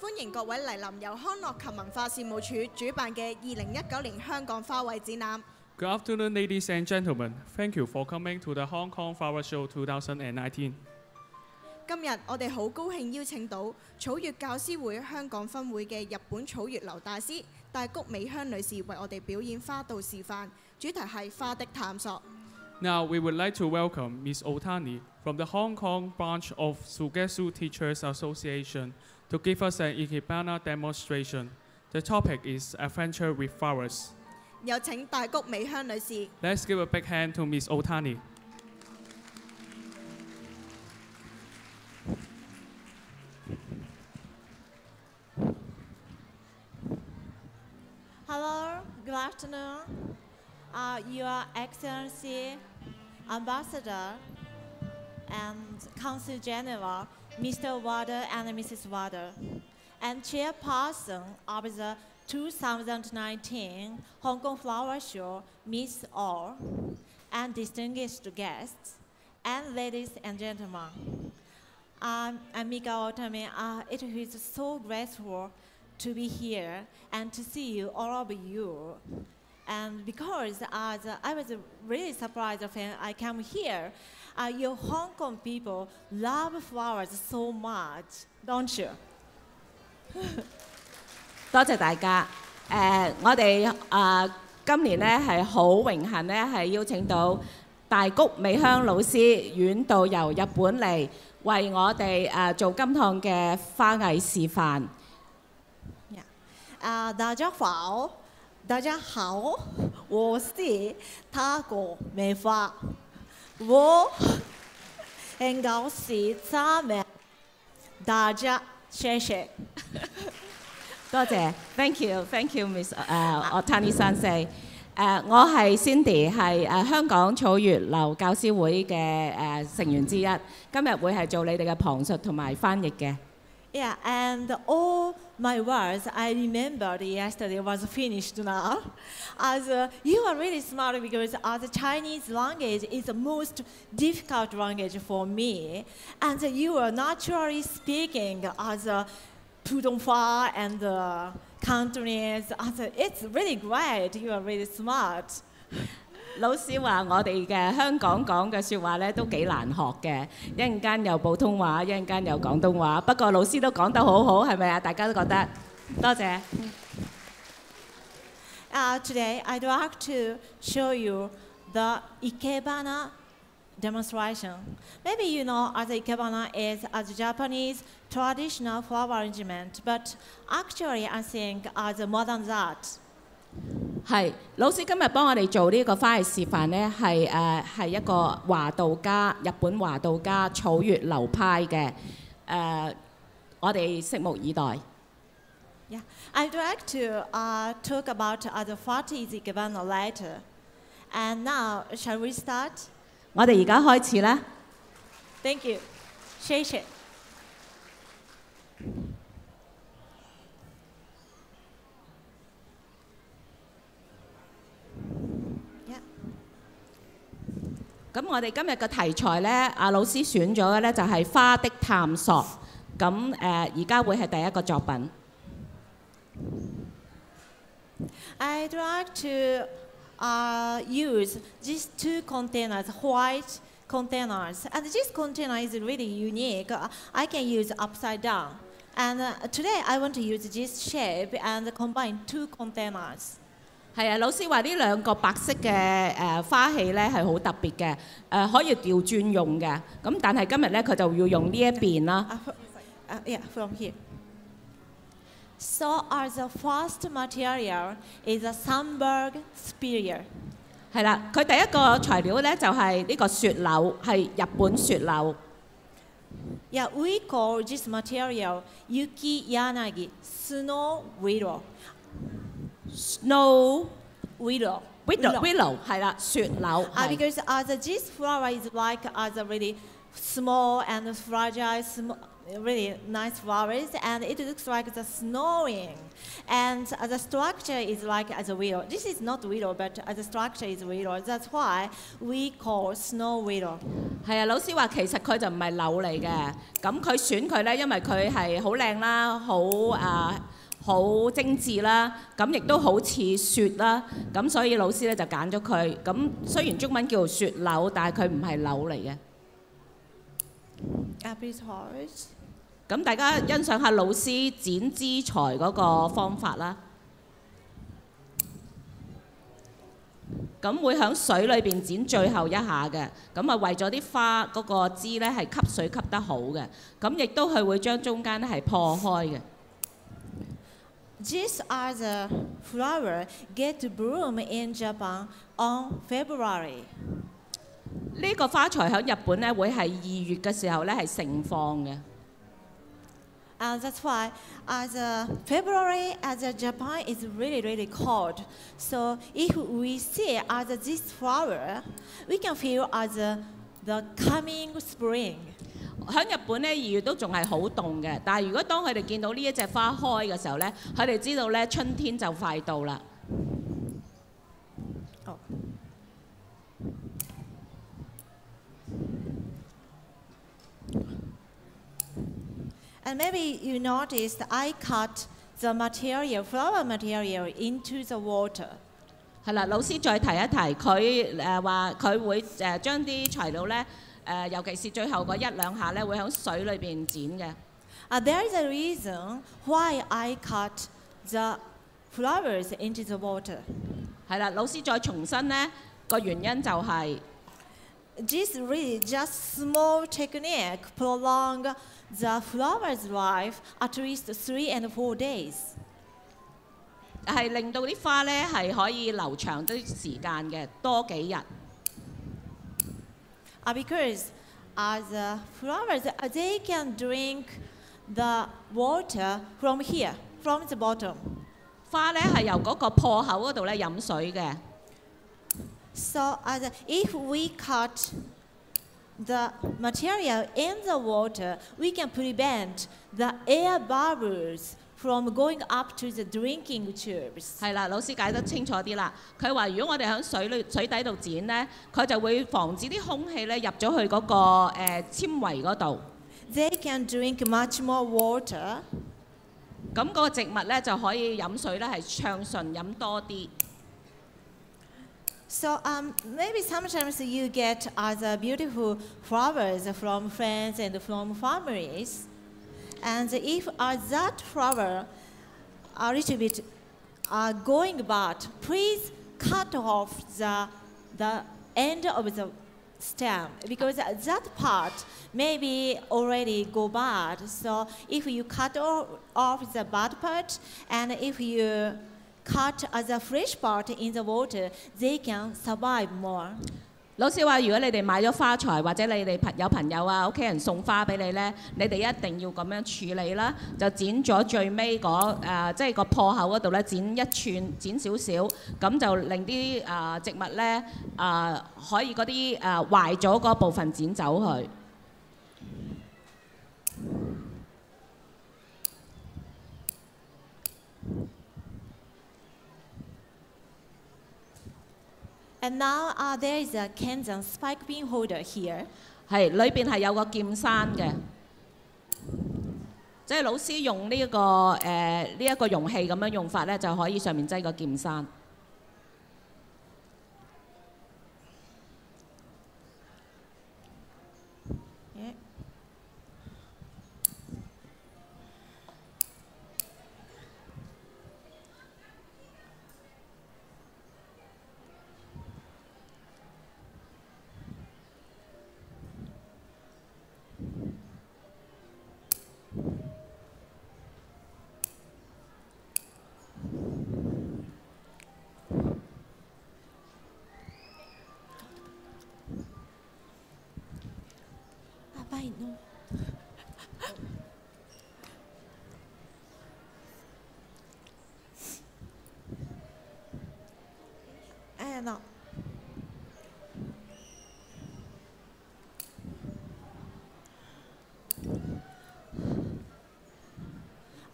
歡迎各位嚟臨由康樂及文化事務署主辦嘅2019年香港花卉展覽。 Good afternoon, ladies and gentlemen. Thank you for coming to the Hong Kong Flower Show 2019. 今日我哋好高興邀請到草月教師會香港分會嘅日本草月流大師大谷美香女士為我哋表演花道示範，主題係花的探索。 Now we would like to welcome Ms. Otani from the Hong Kong branch of Sugetsu Teachers Association to give us an Ikebana demonstration. The topic is Adventure with Flowers. 有請大谷美香女士。 Let's give a big hand to Ms. Otani. Hello, good afternoon. Your Excellency, Ambassador, and Consul General, Mr. Wada and Mrs. Wada, and Chairperson of the 2019 Hong Kong Flower Show, Miss Orr, and distinguished guests, and ladies and gentlemen. I'm Mika Otami. It is so grateful to be here and to see you, all of you. And because I was really surprised when I came here, you Hong Kong people love flowers so much, don't you? 多謝大家。我哋今年咧係好榮幸咧係邀請到大谷美香老師遠道由日本嚟，為我哋做今趟嘅花藝示範。 大家好，我是大谷美花，我很高興參加大家，謝謝。 多謝 ，thank you，Miss Otani Sensei。我係 Cindy， 係香港草月流教師會嘅成員之一，今日會係做你哋嘅旁述同埋翻譯嘅。 Yeah, and all my words I remembered yesterday was finished now. As you are really smart because the Chinese language is the most difficult language for me, and you are naturally speaking as Pudongfa and Cantonese. It's really great. You are really smart. 老師話我哋嘅香港講嘅説話咧都幾難學嘅，一陣間有普通話，一陣間有廣東話。不過老師都講得好好，係咪啊？大家都覺得，多謝。 Today I'd like to show you the Ikebana demonstration. Maybe you know as Ikebana is as Japanese traditional flower arrangement, but actually I think as more than that. 係，老師今日幫我哋做呢個花藝示範呢，係一個華道家，日本華道家草月流派嘅，我哋拭目以待。 Yeah, I'd like to talk about what is Ikebana later. And now, shall we start? 我哋而家開始啦。 Thank you. 謝謝。 咁我哋今日嘅題材呢，阿老師選咗嘅呢就係花的探索。咁而家會係第一個作品。 I'd like to use these two containers, white containers, and this container is really unique. I can use upside down, and today I want to use this shape and combine two containers. 係啊，老師話呢兩個白色嘅花器咧係好特別嘅，可以調轉用嘅。咁但係今日咧佢就要用呢一邊啦。 Yeah, from here. So the first material is a Sandberg spear. 係啦，佢第一個材料咧就係呢個雪柳，係日本雪柳。 Yeah, we call this material Yuki Yanagi, snow willow. Snow willow 係啦，雪柳。 Because this flower is like really small and fragile, really nice flowers, and it looks like the snowing. And the structure is like as a willow. This is not willow, but the structure is willow. That's why we call snow willow. 係啊，老師話其實佢就唔係柳嚟嘅，咁佢選佢咧，因為佢係好靚啦，好精緻啦，咁亦都好似雪啦，咁所以老師咧就揀咗佢。咁雖然中文叫雪柳，但係佢唔係柳嚟嘅。 Please hold. 咁大家欣賞下老師剪枝材嗰個方法啦。咁會喺水裏邊剪最後一下嘅，咁啊為咗啲花嗰個枝咧係吸水吸得好嘅，咁亦都係會將中間咧係破開嘅。 These are the flower get to bloom in Japan on February. 呢個花材喺日本咧會係2月嘅時候咧係盛放嘅。 And that's why as February as Japan is really, really cold. So if we see as this flower, we can feel as the coming spring. 喺日本咧2月都仲係好凍嘅，但係如果當佢哋見到呢一隻花開嘅時候咧，佢哋知道咧春天就快到啦。 Oh. And maybe you noticed I cut the material, flower material into the water. 係啦，老師再提一提，佢話佢會將啲材料咧尤其是最後嗰1、2下咧，會喺水裏邊剪嘅。 There is a reason why I cut the flowers into the water. 係啦，老師再重申咧個原因就係、 This really just small technique prolong the flower's life at least 3 and 4 days. 係令到啲花咧係可以留長啲時間嘅，多幾日。 Because the flowers, they can drink the water from here, from the bottom. 花咧係由嗰個破口嗰度咧飲水嘅。 So if we cut the material in the water, we can prevent the air bubbles from going up to the drinking tubes. 係啦，老師解得清楚啲啦。佢話如果我哋喺水底度剪咧，佢就會防止啲空氣咧入咗去嗰個纖維嗰度。 They can drink much more water. 咁嗰個植物咧就可以飲水咧係暢順飲多啲。 So maybe sometimes you get other beautiful flowers from friends and from families. And if that flower a little bit going bad, please cut off the end of the stem because that part maybe already go bad. So if you cut off the bad part and if you cut the fresh part in the water, they can survive more. 老師話：如果你哋買咗花材，或者你哋有朋友啊、屋企人送花俾你咧，你哋一定要咁樣處理啦，就剪咗最尾即係個破口嗰度咧，剪1寸，剪少少，咁就令啲植物咧可以嗰啲壞咗嗰部分剪走佢。 And now there is a Kenzan spike pin holder here. 係裏邊係有個劍山嘅，即係老師用呢一個容器咁樣用法咧，就可以上面擠個劍山。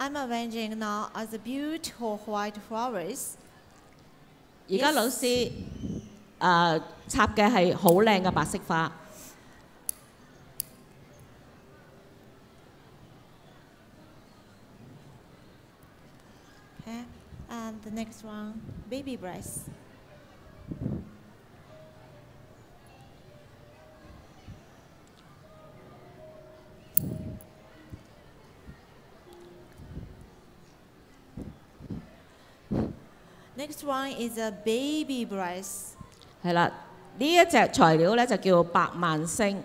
I'm arranging now as a beautiful white flowers. 而家老師插嘅係好靚嘅白色花。 Okay. And the next one, baby breast. Next one is a baby breast. 係啦，呢一隻材料咧就叫百萬星。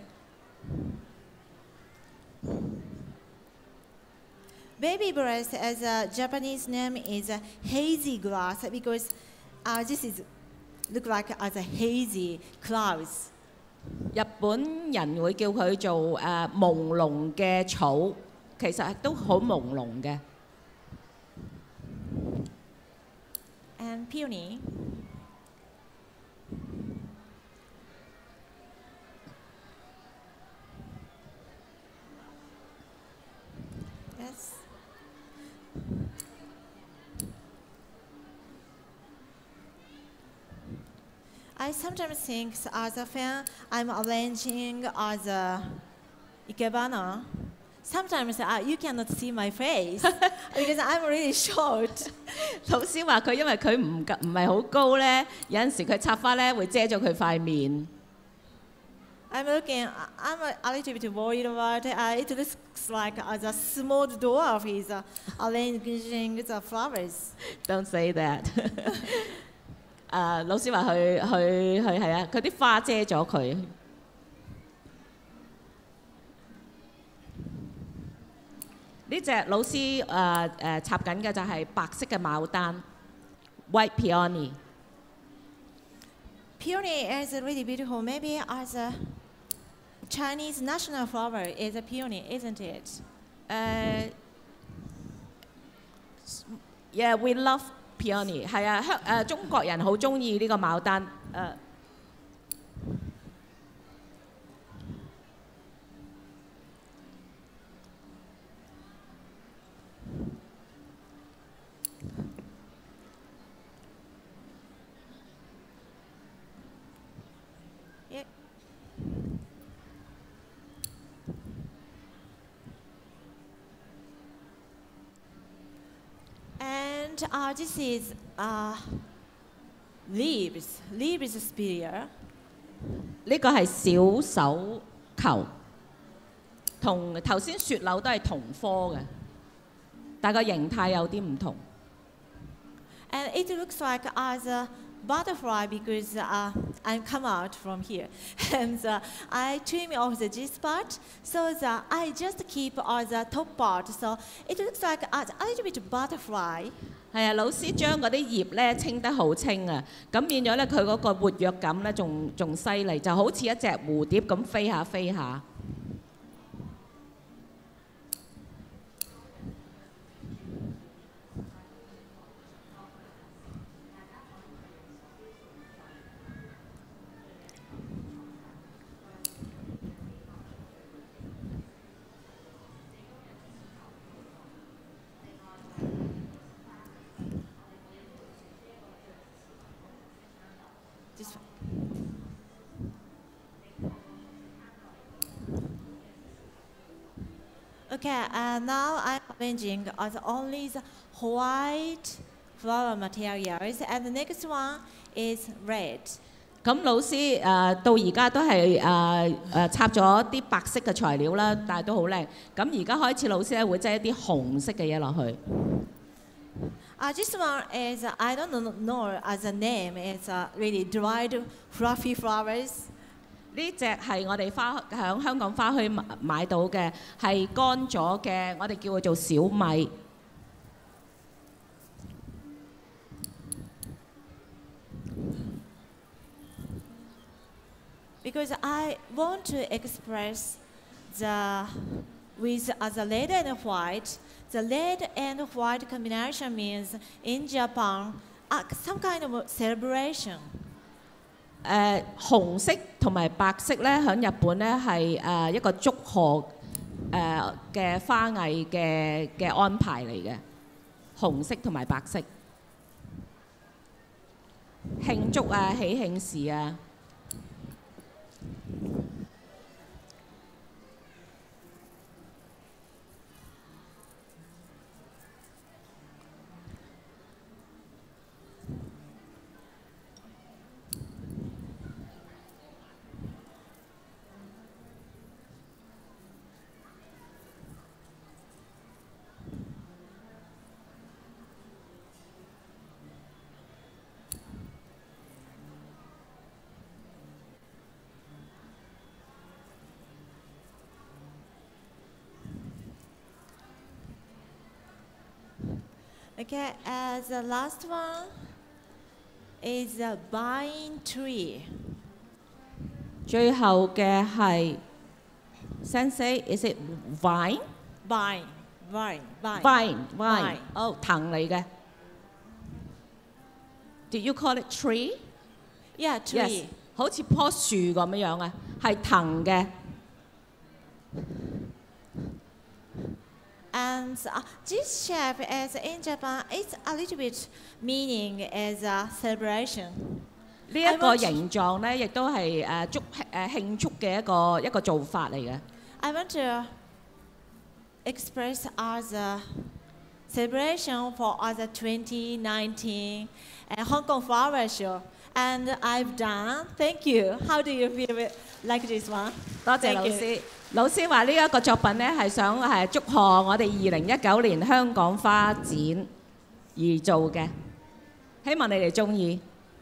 Baby breast, as a Japanese name, is a hazy glass because this is look like as a hazy clouds. 日本人會叫佢做朦朧嘅草，其實都好朦朧嘅。 And peony. Yes. I sometimes think as a fan, I'm arranging as a ikebana. Sometimes you cannot see my face because I'm really short. 老師話佢因為佢唔係好高咧，有陣時佢插花咧會遮咗佢塊面。 I'm a little bit worried about it. It looks like as a small dwarf is arranging the flowers. Don't say that 老師話佢係啊，佢啲花遮咗佢。呢隻老師插緊嘅就係白色嘅牡丹 （white peony）。 Peony is really beautiful. Maybe as a Chinese national flower is a peony, isn't it? Yeah, we love peony。係啊，中國人好中意呢個牡丹。 And this is leaves spear. 呢個係小手球，同頭先雪柳都係同科嘅，但個形態有啲唔同。 And it looks like as a butterfly because I come out from here. And I trim off the G spot so that I just keep on the top part. So it looks like a little bit butterfly. 係啊，老師將嗰啲葉咧清得好清啊，咁變咗咧佢嗰個活躍感咧仲犀利，就好似一隻蝴蝶咁飛下飛下。 Okay, now I'm arranging as only the white flower materials, and the next one is red. 咁老師到而家都係插咗啲白色嘅材料啦，但係都好靚。咁而家開始老師咧會擠一啲紅色嘅嘢落去。 This one is, I don't know as a name, it's really dried fluffy flowers. 呢隻係我哋響香港花墟買到嘅，係乾咗嘅，我哋叫佢做小米。 Because I want to express with the red and white. The red and white combination means in Japan some kind of celebration. 紅色同埋白色咧，喺日本咧係一個祝賀嘅花藝嘅安排嚟嘅，紅色同埋白色，慶祝啊、喜慶事啊。 Okay, as the last one is a vine tree. 最後嘅係 Sensei, is it vine? Vine. Vine. 哦，藤嚟嘅。Did you call it tree? Yeah, tree. Yes. 好似棵樹咁樣啊，係藤嘅。 And this shape is in Japan, it's a little bit meaning as a celebration. 呢一個形狀咧，亦都係慶祝嘅一個做法嚟嘅。 I want to express as a celebration for the 2019 Hong Kong Flower Show. And I've done. Thank you. How do you feel like this one? 多謝老師。老師話呢一個作品咧係想祝賀我哋2019年香港花展而做嘅，希望你哋中意。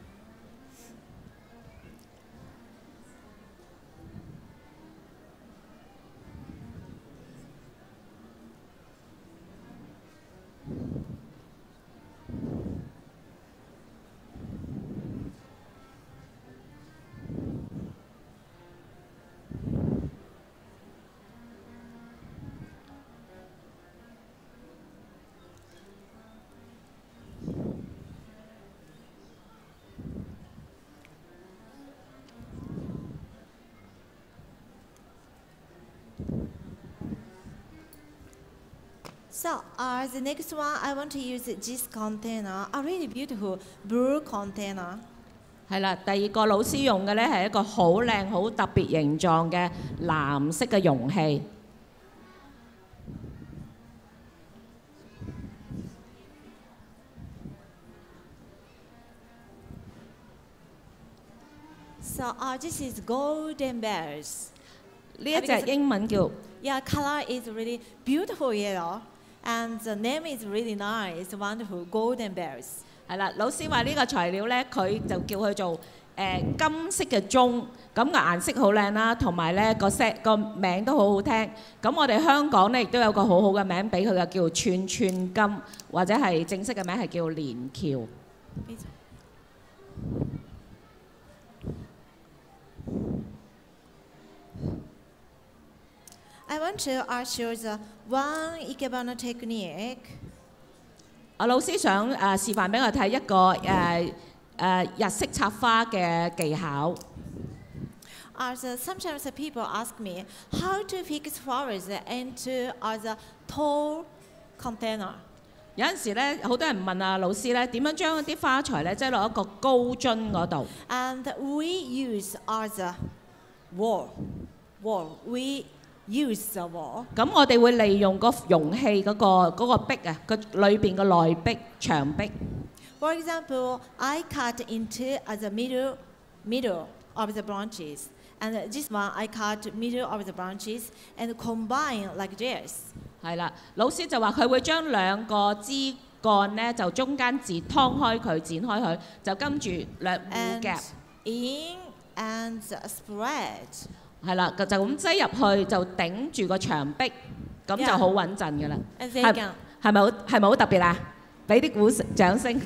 So, the next one, I want to use this container, a really beautiful blue container. 係啦，第二個老師用嘅咧係一個好靚、好特別形狀嘅藍色嘅容器。 So, this is golden bells. 呢一隻英文叫 Yeah, color is really beautiful yellow, and the name is really nice, wonderful, golden bells. 係啦，老師話呢個材料咧，佢就叫佢做金色嘅鐘，咁個顏色好靚啦，同埋咧個名都好好聽。咁我哋香港咧亦都有個好好嘅名俾佢嘅，叫串串金，或者係正式嘅名係叫連橋。 I want to show the one ikebana technique. 我老師想示範俾我睇一個日式插花嘅技巧。 Sometimes people ask me how to fix flowers into the tall container. 有陣時咧，好多人問老師咧點樣將啲花材咧擠落一個高樽嗰度。 And we use the wall. We use the wall. 咁我哋會利用個容器嗰個壁啊，個裏邊個內壁牆壁。 For example, I cut into the middle of the branches, and this one I cut middle of the branches and combine like this. 係啦，老師就話佢會將兩個枝幹咧就中間截劏開佢，剪開佢，就跟住兩互夾。 In and spread. 係啦，就咁擠入去就頂住個牆壁，咁就好穩陣㗎啦。係咪好特別啊？俾啲鼓掌聲。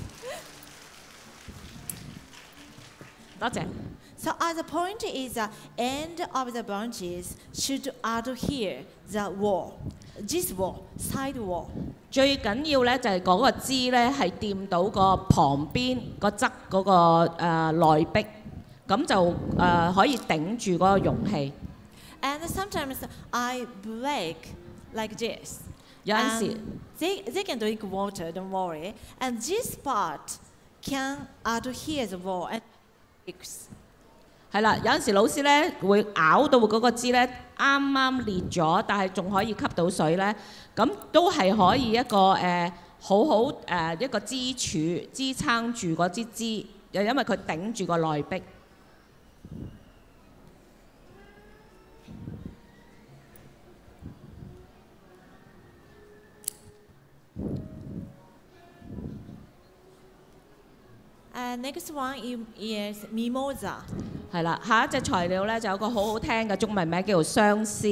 多謝。 So the point is the end of the branches should adhere the wall, this wall, side wall. 最緊要咧就係嗰個枝咧係掂到個旁邊個側嗰個內壁。咁就可以頂住嗰個容器。 And sometimes I break like this. 有陣時 They can drink water, don't worry. And this part can adhere the wall and fix. 係啦，有陣時老師咧會咬到嗰個枝咧啱啱裂咗，但係仲可以吸到水咧，咁都係可以一個好好一個支柱支撐住嗰支枝，又因為佢頂住個內壁。 Next one is mimosa. 係啦，下一隻材料咧就有個好好聽嘅中文名叫做相思。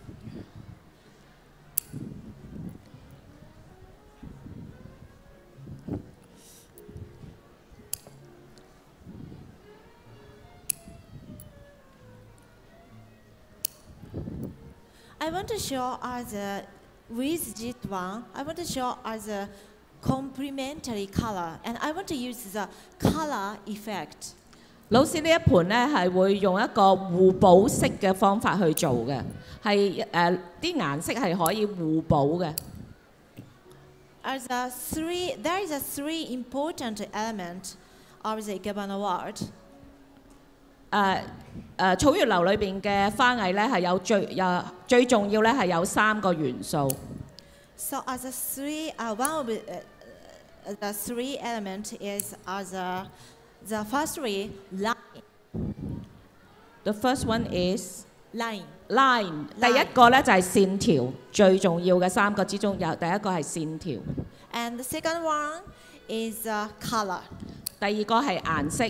I want to show as with this one, I want to show as a complementary color, and I want to use the color effect. 老師呢一盤咧係會用一個互補色嘅方法去做嘅，係啲顏色係可以互補嘅。 There is a three important element of the Ikebana word. 草月樓裏邊嘅花藝咧係有最重要咧係有3個元素。 So as a three, one of the three element is as the first three line. The first one is line. 第一個咧就係線條，最重要嘅3個之中有第一個係線條。 And the second one is color. 第二個係顏色。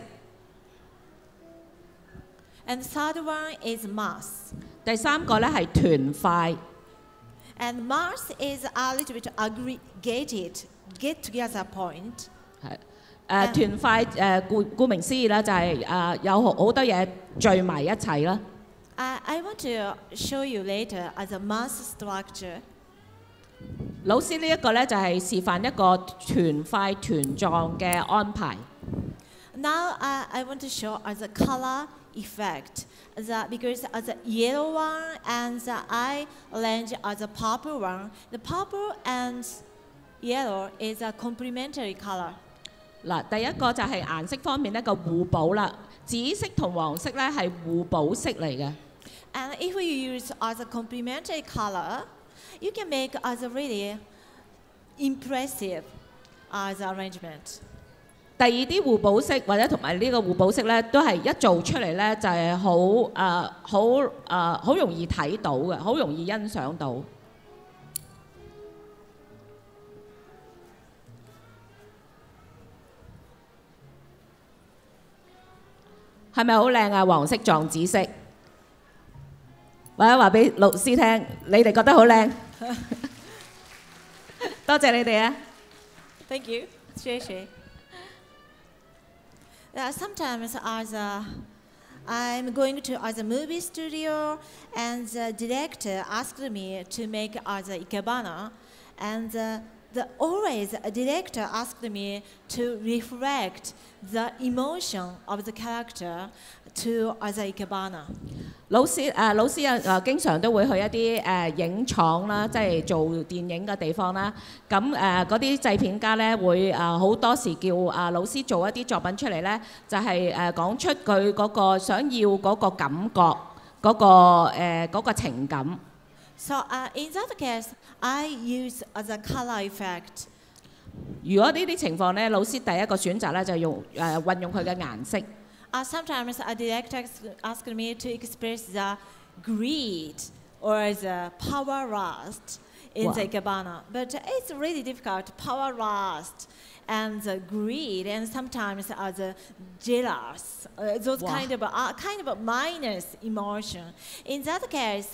And the third one is mass. 第三個咧係團塊。 And mass is a little bit aggregated, get together point. 係團塊顧名思義啦，就係有好多嘢聚埋一齊啦。 I want to show you later as a mass structure. 老師呢一個咧就係示範一個團塊團狀嘅安排。 Now I want to show as a color effect. Because as a yellow one and I arrange as a purple one, the purple and yellow is a complementary color. 嗱，第一個就係顏色方面一個互補啦，紫色同黃色咧係互補色嚟嘅。 And if you use as a complementary color, you can make as a really impressive as arrangement. 第二啲互補色或者同埋呢個互補色咧，都係一做出嚟咧就係好容易睇到嘅，好容易欣賞到。係咪好靚啊？黃色撞紫色，或者話俾老師聽，你哋覺得好靚。多謝你哋啊 ！Thank you， 謝謝。Sometimes I'm going to as a movie studio and the director asked me to make as a Ikebana, and always a director asked me to reflect the emotion of the character to as a Ikebana. 老師經常都會去一啲影廠啦，即係做電影嘅地方啦。咁嗰啲製片家咧會好多時叫老師做一啲作品出嚟咧，就係講出佢嗰個想要嗰個感覺，嗰個情感。 So in that case, I use as a color effect. 如果呢啲情況咧，老師第一個選擇咧就用運用佢嘅顏色。 Sometimes a director asked me to express the greed or the power lust in the Ikebana, but it's really difficult. Power lust and the greed, and sometimes as jealous, those kind of minus emotion. In that case,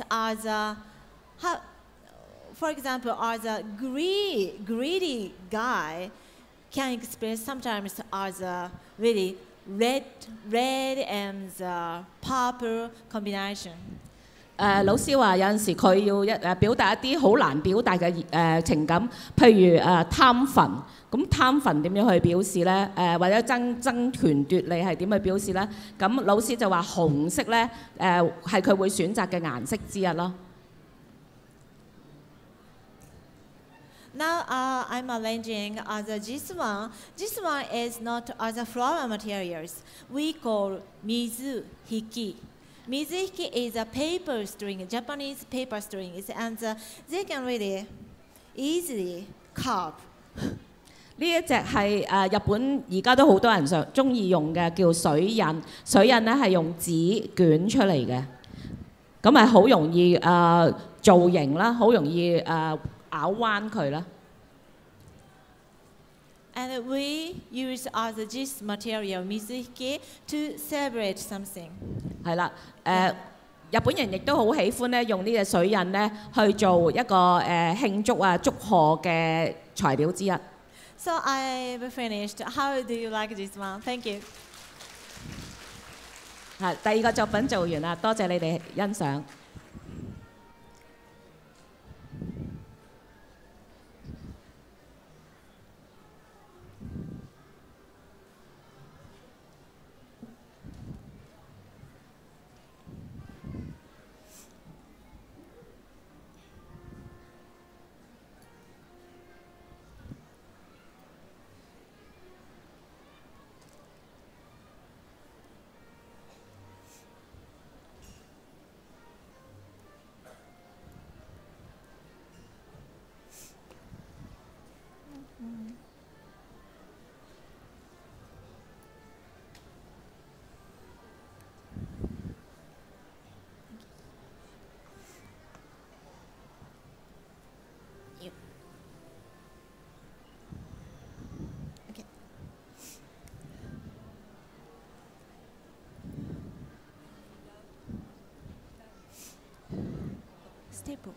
for example, as a greedy guy can express sometimes as a really red and purple combination. 老師話有陣時佢要表達一啲好難表達嘅情感，譬如貪憤。咁貪憤點樣去表示呢？或者爭權奪利係點去表示呢？咁老師就話紅色呢，係佢會選擇嘅顏色之一咯。 Now I'm arranging this one. This one is not as a flower materials. We call mizuhiki. Mizuhiki is a paper string, Japanese paper strings, and they can really easily carve. 呢一隻係日本而家都好多人中意用嘅，叫水印。水印咧係用紙捲出嚟嘅，咁係好容易造型啦，好容易咬彎佢啦。 And we use this material, mizuhiki, to celebrate something. 係啦，日本人亦都好喜歡咧用呢隻水印咧去做一個慶祝祝賀嘅材料之一。 So I've finished. How do you like this one? Thank you. 係第二個作品做完啦，多謝你哋欣賞。 Staple.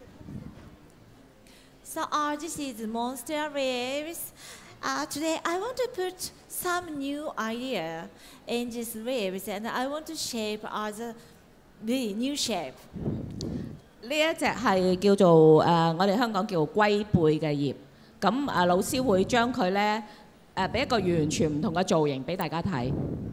So this is Monster Waves. Today I want to put some new idea in this waves, and I want to shape as a really new shape. 呢一隻係叫做我哋香港叫龜背嘅葉，咁老師會將佢咧俾一個完全唔同嘅造型俾大家睇。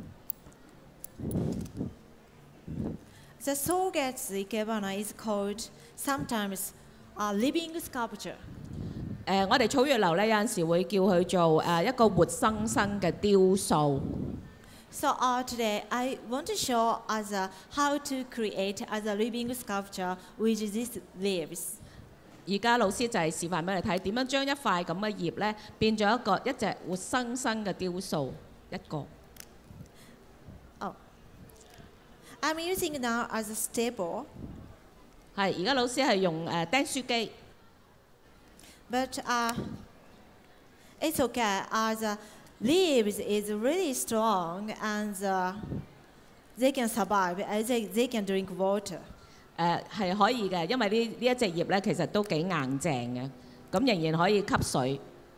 The Sogetsu Ikebana is called sometimes living sculpture. 我哋草月樓咧有陣時會叫佢做一個活生生嘅雕塑。 So today I want to show us how to create as a living sculpture with these leaves. 而家老師就係示範俾你睇點樣將一塊咁嘅葉咧變咗一隻活生生嘅雕塑一個。 Oh, I'm using now as a staple. 係而家老師係用釘書機。 But it's okay as leaves is really strong and they can survive. They can drink water. 係可以嘅，因為呢一隻葉咧其實都幾硬淨嘅，咁仍然可以吸水。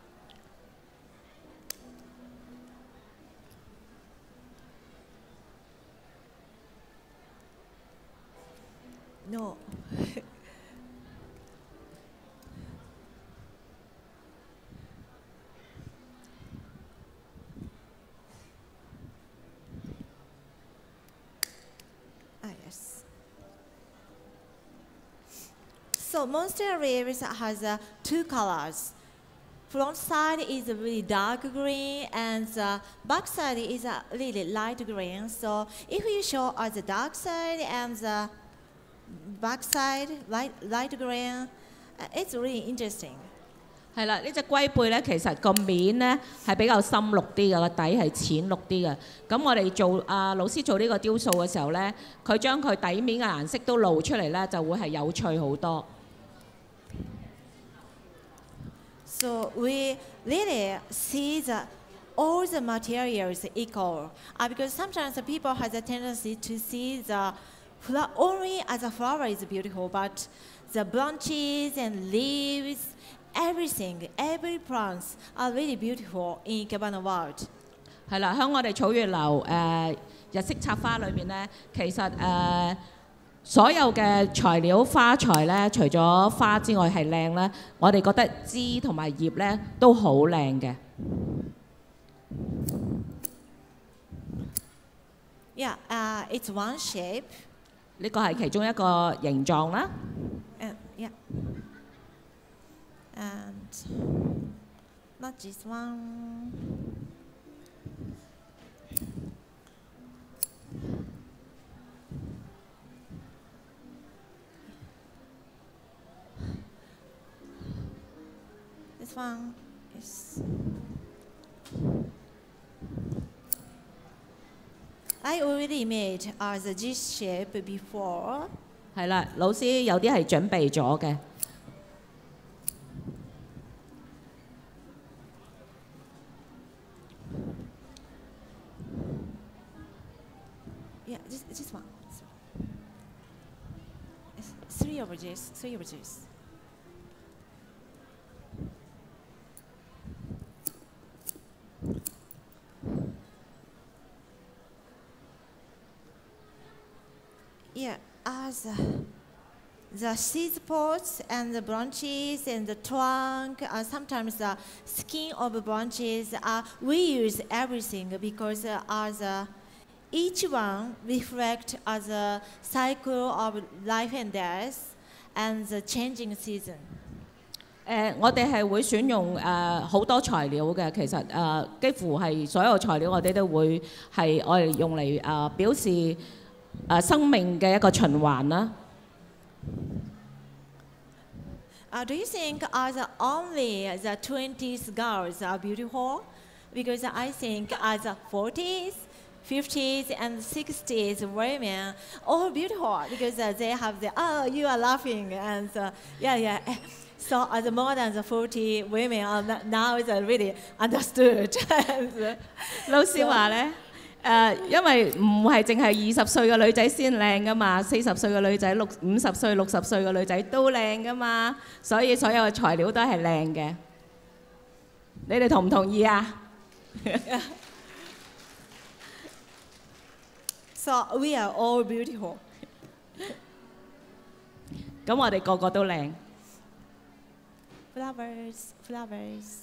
No. Yes. So Monster Waves has two colors. Front side is really dark green and the back side is really light green. So if you show us the dark side and the back side light green, it's really interesting. 係啦，呢隻龜背咧，其實個面咧係比較深綠啲嘅，個底係淺綠啲嘅。咁我哋做老師做呢個雕塑嘅時候咧，佢將佢底面嘅顏色都露出嚟咧，就會係有趣好多。 So we really see all the materials equal, because sometimes the people has a tendency to see the only as a flower is beautiful, but the branches and leaves, everything, every plants are really beautiful in Ikebana world. 係啦，喺我哋草月樓日式插花裏邊咧，其實所有嘅材料花材咧，除咗花之外係靚咧，我哋覺得枝同埋葉咧都好靚嘅。 Yeah, it's one shape. 呢個係其中一個形狀啦。 Yeah. And not this one. This one is. I already made this shape before. 係啦，老師有啲係準備咗嘅。 Yeah, this one. It's three of these. Yeah, as the seed pods and the branches and the trunk, sometimes the skin of the branches, we use everything because each one reflects as a cycle of life and death and the changing season. 我哋係會選用好多材料嘅，其實幾乎係所有材料我哋都會係我哋用嚟表示生命嘅一個循環啦。 Do you think as only the 20s girls are beautiful? Because I think as 40s, 50s and 60s women all beautiful because they have the you are laughing and yeah. So as more than the 40 women are now is really understood. 老師話咧。因為唔係淨係20歲嘅女仔先靚噶嘛，40歲嘅女仔、50歲、60歲嘅女仔都靚噶嘛，所以所有嘅材料都係靚嘅。你哋同唔同意啊 ？So we are all beautiful. 咁我哋個個都靚。 Flowers.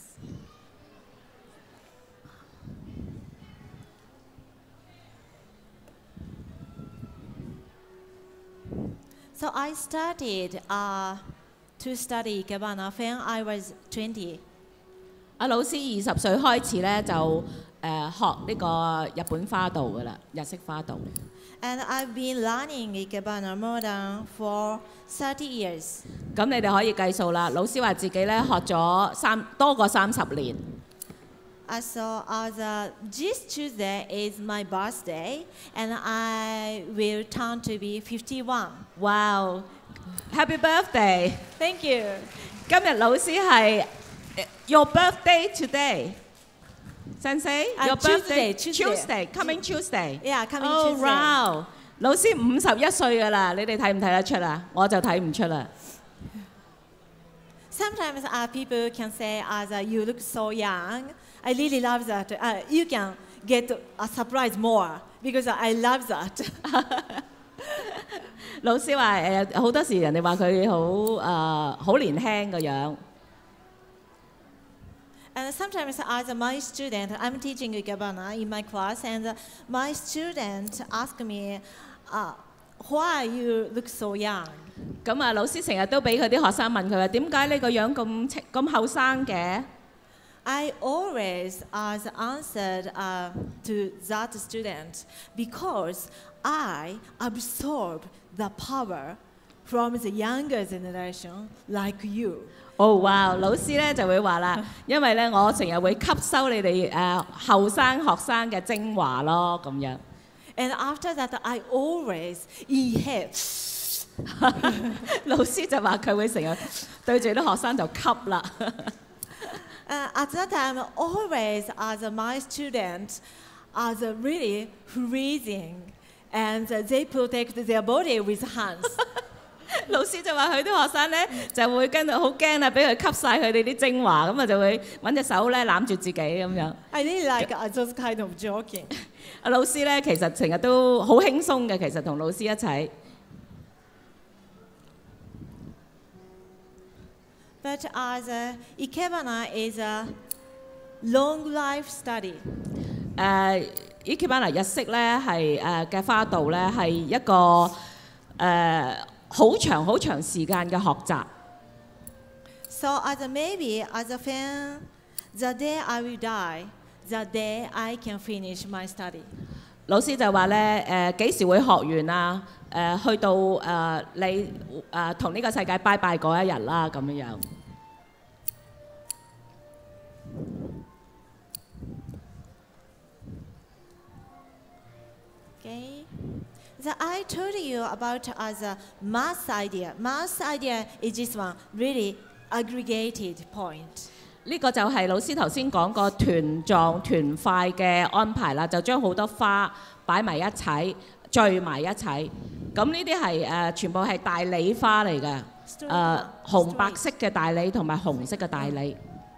So I started to study Ikebana when I was 20. 老師20歲開始咧就學呢個日本花道噶啦，日式花道。 And I've been learning Ikebana more than for 30 years. 咁你哋可以計數啦。老師話自己咧學咗多過30年。 So this Tuesday is my birthday, and I will turn to be 51. Wow! Happy birthday! Thank you. 今日老師係 Your birthday today, Sensei. Your birthday Tuesday, coming Tuesday. Yeah, coming Tuesday. Oh wow! 老師51歲㗎啦，你哋睇唔睇得出啊？我就睇唔出啦。 Sometimes people can say, you look so young. I really love that. You can get a surprise more because I love that. 老師話好多時人哋話佢好年輕個樣。 And sometimes as my student, I'm teaching Ikebana in my class, and my student ask me, why you look so young? 咁老師成日都俾佢啲學生問佢話點解你個樣咁後生嘅？ I always answered to that student because I absorb the power from the younger generation like you. 哇！老師咧就會話啦，因為咧我成日會吸收你哋後生學生嘅精華咯，咁樣。 And after that, I always inhale. 老師就話佢會成日對住啲學生就吸啦。 At that time, always my students are really freezing, and they protect their body with hands. 老師就話佢啲學生咧就會跟到好驚啊，俾佢吸晒佢哋啲精華，咁就會揾隻手咧攬住自己咁樣。 I really like those kind of joking. 老師咧其實成日都好輕鬆嘅，其實同老師一齊。 But as Ikebana is a long life study. Ikebana 日式咧係嘅花道咧係一個好長好長時間嘅學習。 So maybe as a fan, the day I will die, the day I can finish my study. 老師就話咧幾時會學完啊？去到你同呢個世界拜拜嗰一日啦咁樣樣。 Okay. I told you about as a mass idea. Mass idea is this one, really aggregated point. 呢個就係老師頭先講過團狀團塊嘅安排啦，就將好多花擺埋一齊，聚埋一齊。咁呢啲係全部係大理花嚟嘅，紅白色嘅大理同埋紅色嘅大理。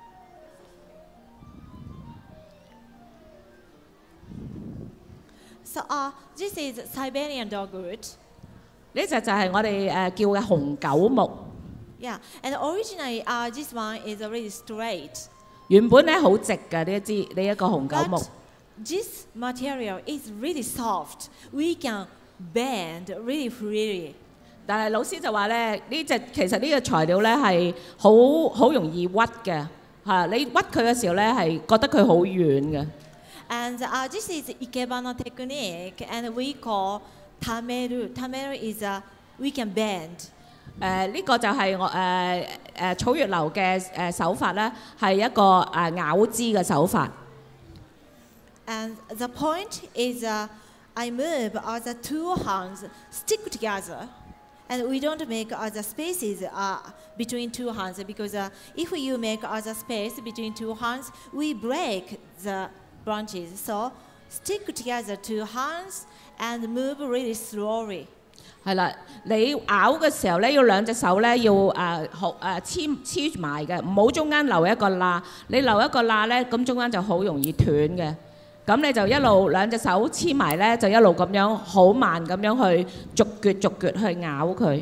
So this is Siberian dogwood. 呢隻就係我哋叫嘅紅九木。 Yeah, and originally this one is really straight. 原本咧好直嘅呢一個紅九木。 But this material is really soft. We can bend really freely. 但係老師就話咧，其實呢個材料咧係好容易屈嘅嚇，你屈佢嘅時候咧係覺得佢好軟嘅。 And this is Ikebana technique, and we call tameru. Tameru is we can bend. 呢個就係我草月流嘅手法咧，係一個咬枝嘅手法。 And the point is I move the two hands stick together, and we don't make other spaces between two hands because if you make other space between two hands, we break the branches. So stick together two hands and move really slowly. 係啦，你咬嘅時候咧，要兩隻手咧要黐埋嘅，唔好中間留一個罅。你留一個罅咧，咁中間就好容易斷嘅。咁你就一路兩隻手黐埋咧，就一路咁樣好慢咁樣去逐橛逐橛去咬佢。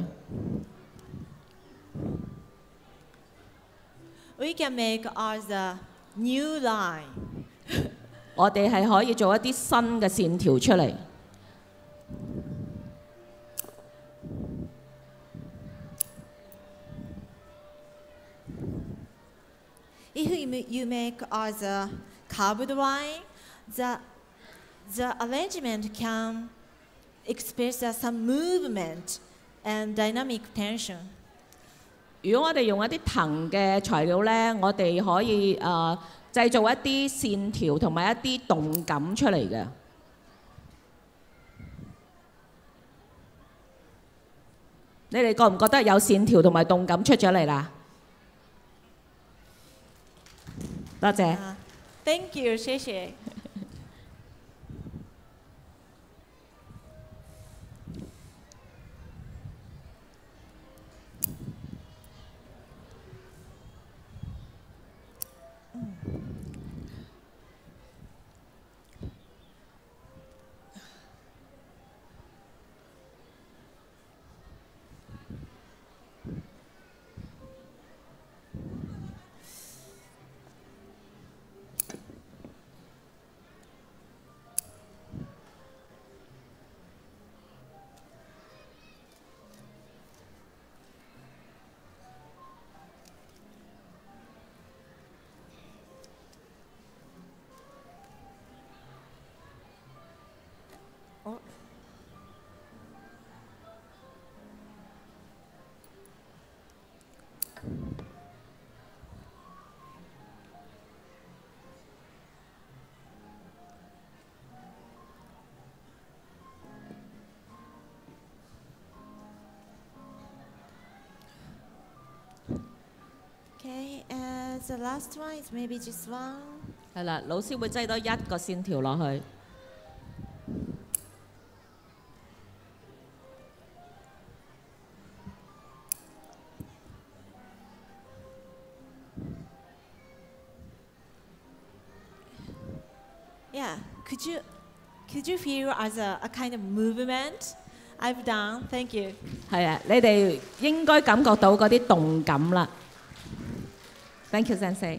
We can make the new line. 我哋係可以做一啲新嘅線條出嚟。 If you make the curved line, the arrangement can express some movement and dynamic tension. 如果我哋用一啲藤嘅材料咧，我哋可以製造一啲線條同埋一啲動感出嚟嘅。你哋覺唔覺得有線條同埋動感出咗嚟啦？多謝。 Thank you，謝謝。Okay, the last one is maybe just one. 係啦，老師會擠多一個線條落去。 Yeah, could you feel as a kind of movement I've done? Thank you. 係啊，你哋應該感覺到嗰啲動感啦。 Thank you, Sensei.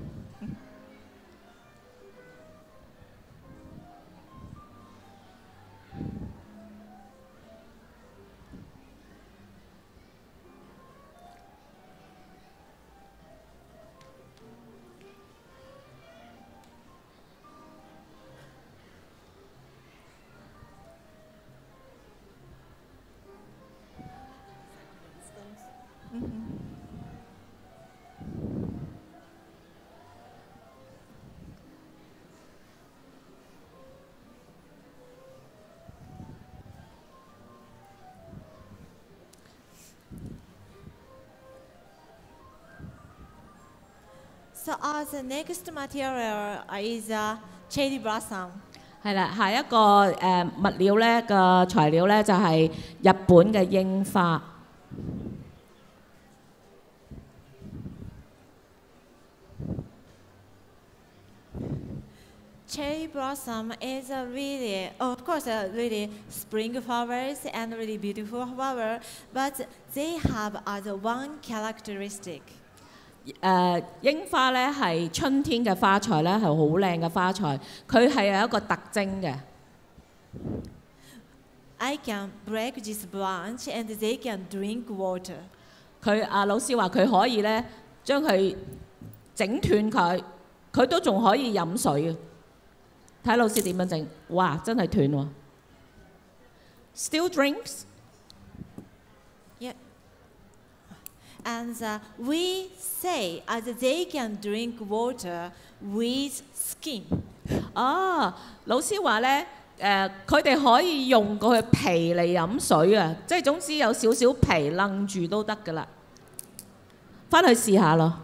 So the next material is cherry blossom. 係啦，下一個物料咧個材料咧就係日本嘅櫻花。 Cherry blossom is a really, of course, really spring flowers and really beautiful flower, but they have as one characteristic. 櫻花咧係春天嘅花材咧，係好靚嘅花材，佢係有一個特徵嘅。 I can break this branch and they can drink water. 佢老師話佢可以咧將佢整斷佢，佢都仲可以飲水嘅。睇老師點樣整，哇！真係斷喎。Still drinks? Yeah. And we say as they can drink water with skin. 老師話咧佢哋可以用個皮嚟飲水啊，即係總之有少少皮楞住都得㗎啦。翻去試下咯。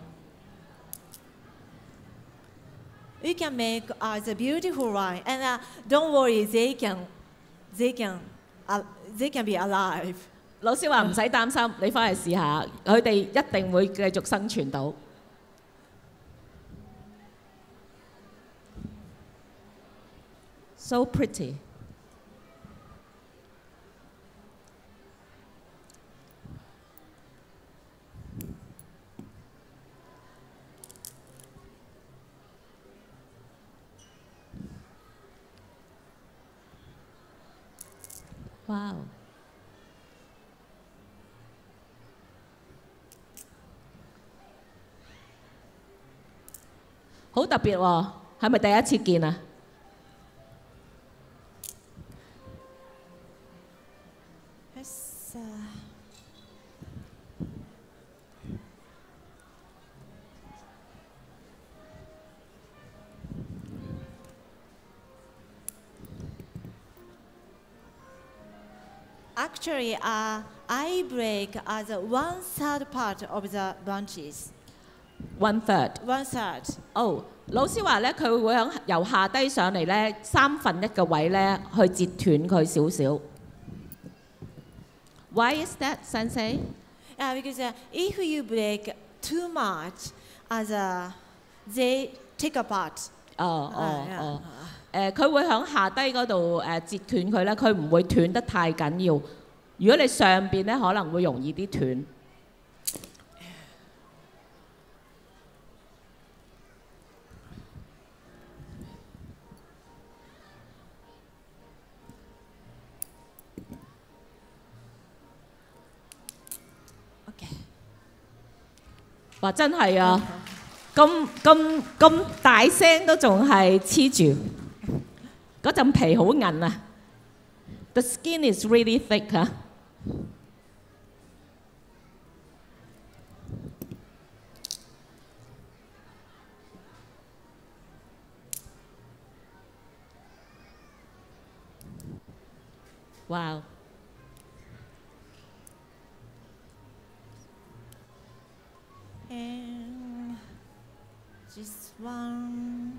We can make the beautiful wine, and don't worry, they can be alive. 老師話唔使擔心，你翻去試下，佢哋一定會繼續生存到。So pretty. Wow. 好特別喎，係咪第一次見啊？ Actually, I break as 1/3 part of the branches. 1/3。 1/3. 老師話咧，佢會由下低上嚟咧1/3嘅位咧去截斷佢少少。Why is that, Sensei? Because if you break too much, they take apart. 佢會喺下低嗰度截斷佢咧，佢唔會斷得太緊要。如果你上邊咧，可能會容易啲斷。哇！真係啊，咁大聲都仲係黐住，嗰陣皮好韌啊。The skin is really thick 嚇。Wow. And this one.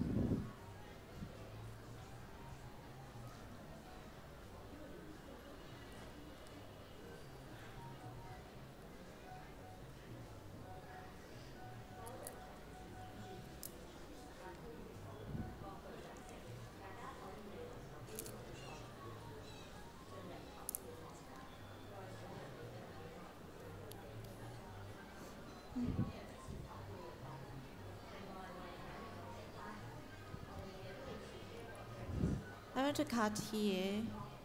going to cut here.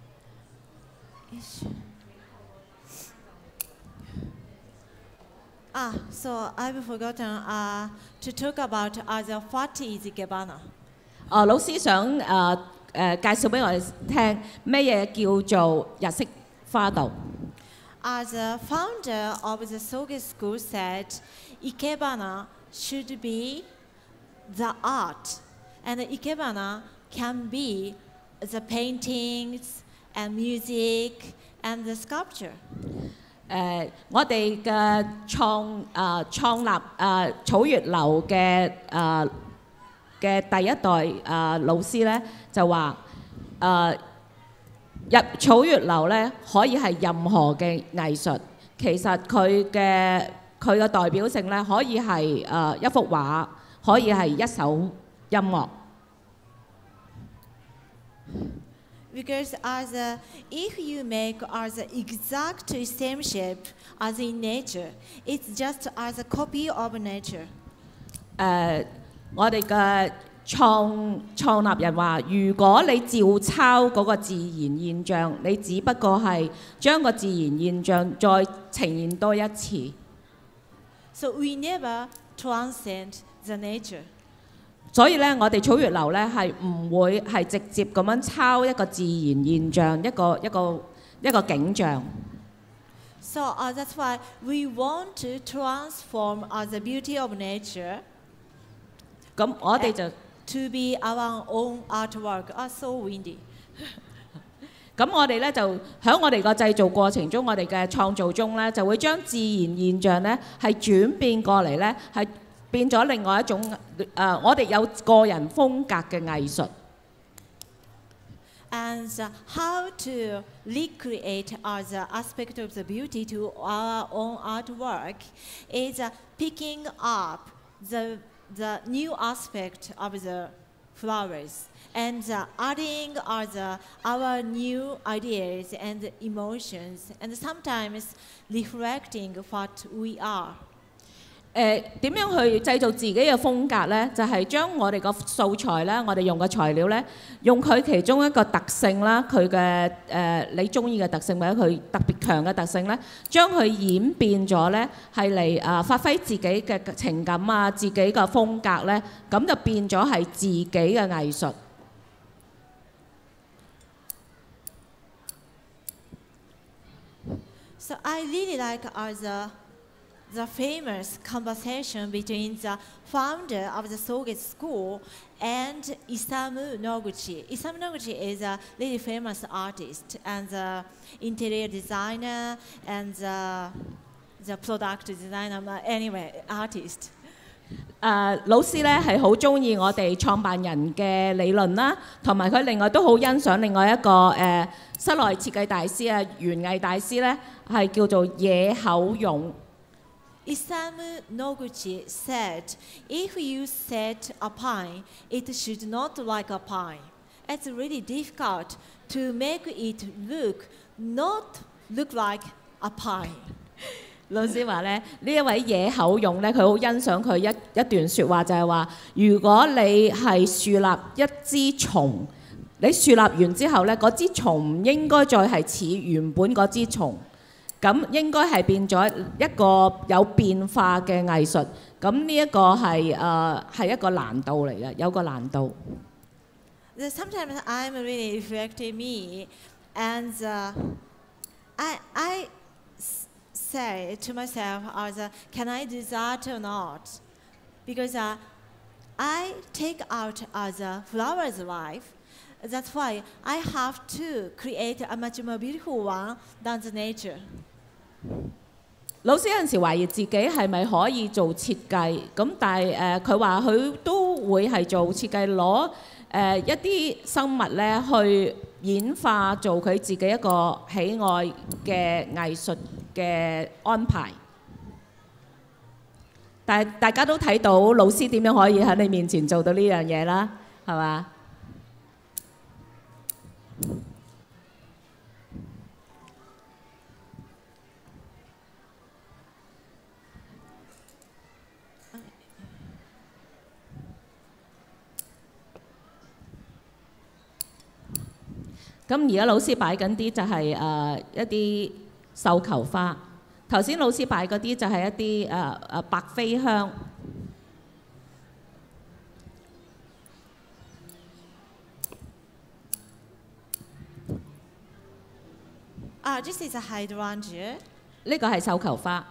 So I've forgotten to talk about what is Ikebana. 老師想介紹俾我哋聽咩嘢叫做日式花道。 As the founder of the Soge School said, Ikebana should be the art, and Ikebana can be the paintings and music and the sculpture. 我哋嘅創立草月樓嘅第一代老師咧就話入草月樓咧可以係任何嘅藝術，其實佢嘅代表性咧可以係一幅畫，可以係一首音樂。 Because if you make the exact same shape as in nature, it's just as a copy of nature. 我哋嘅創立人話：如果你照抄嗰個自然現象，你只不過係將個自然現象再呈現多一次。 So we never transcend the nature. 所以咧，我哋草月樓咧係唔會係直接咁樣抄一個自然現象，一個景象。 So that's why we want to transform the beauty of nature. 咁我哋就 to be our own artwork. So windy. 咁我哋咧就喺我哋個製造過程中，我哋嘅創造中咧，就會將自然現象咧係轉變過嚟咧，係變咗另外一種我哋有個人風格嘅藝術。 And how to recreate the aspect of the beauty to our own artwork is picking up the new aspect of the flowers and adding our new ideas and emotions and sometimes reflecting what we are. 點樣去製造自己嘅風格呢？就係將我哋個素材啦，我哋用嘅材料呢，用佢其中一個特性啦，佢嘅你中意嘅特性或者佢特別強嘅特性呢，將佢演變咗呢，係嚟發揮自己嘅情感啊，自己嘅風格呢，咁就變咗係自己嘅藝術。 So I really like the famous conversation between the founder of the Soge School and Isamu Noguchi. Isamu Noguchi is a really famous artist and the interior designer and the product designer, anyway, artist. 老師咧係好中意我哋創辦人嘅理論啦，同埋佢另外都好欣賞另外一個室內設計大師園藝大師咧，係叫做野口勇。 Isamu Noguchi said, if you set a pine, it should not look like a pine. It's really difficult to make it not look like a pine. 老師話咧，呢一位野口勇咧，佢好欣賞佢一段説話，就係話，如果你係樹立一支蟲，你樹立完之後咧，嗰支蟲唔應該再係似原本嗰支蟲。咁應該係變咗一個有變化嘅藝術，咁呢一個係一個難度嚟嘅，有個難度。 Sometimes I'm really reflecting me, and I say to myself, can I do that or not? Because I take out the flower's life. That's why I have to create a much more beautiful one than the nature. 老師有陣時懷疑自己係咪可以做設計，咁但係佢話佢都會係做設計，攞一啲生物咧去演化做佢自己一個喜愛嘅藝術嘅安排。但係大家都睇到老師點樣可以喺你面前做到呢樣嘢啦，係嘛？ 咁而家老師擺緊啲就係一啲繡球花，頭先老師擺嗰啲就係一啲白飛香。 This is a hydrangea. 呢個係繡球花。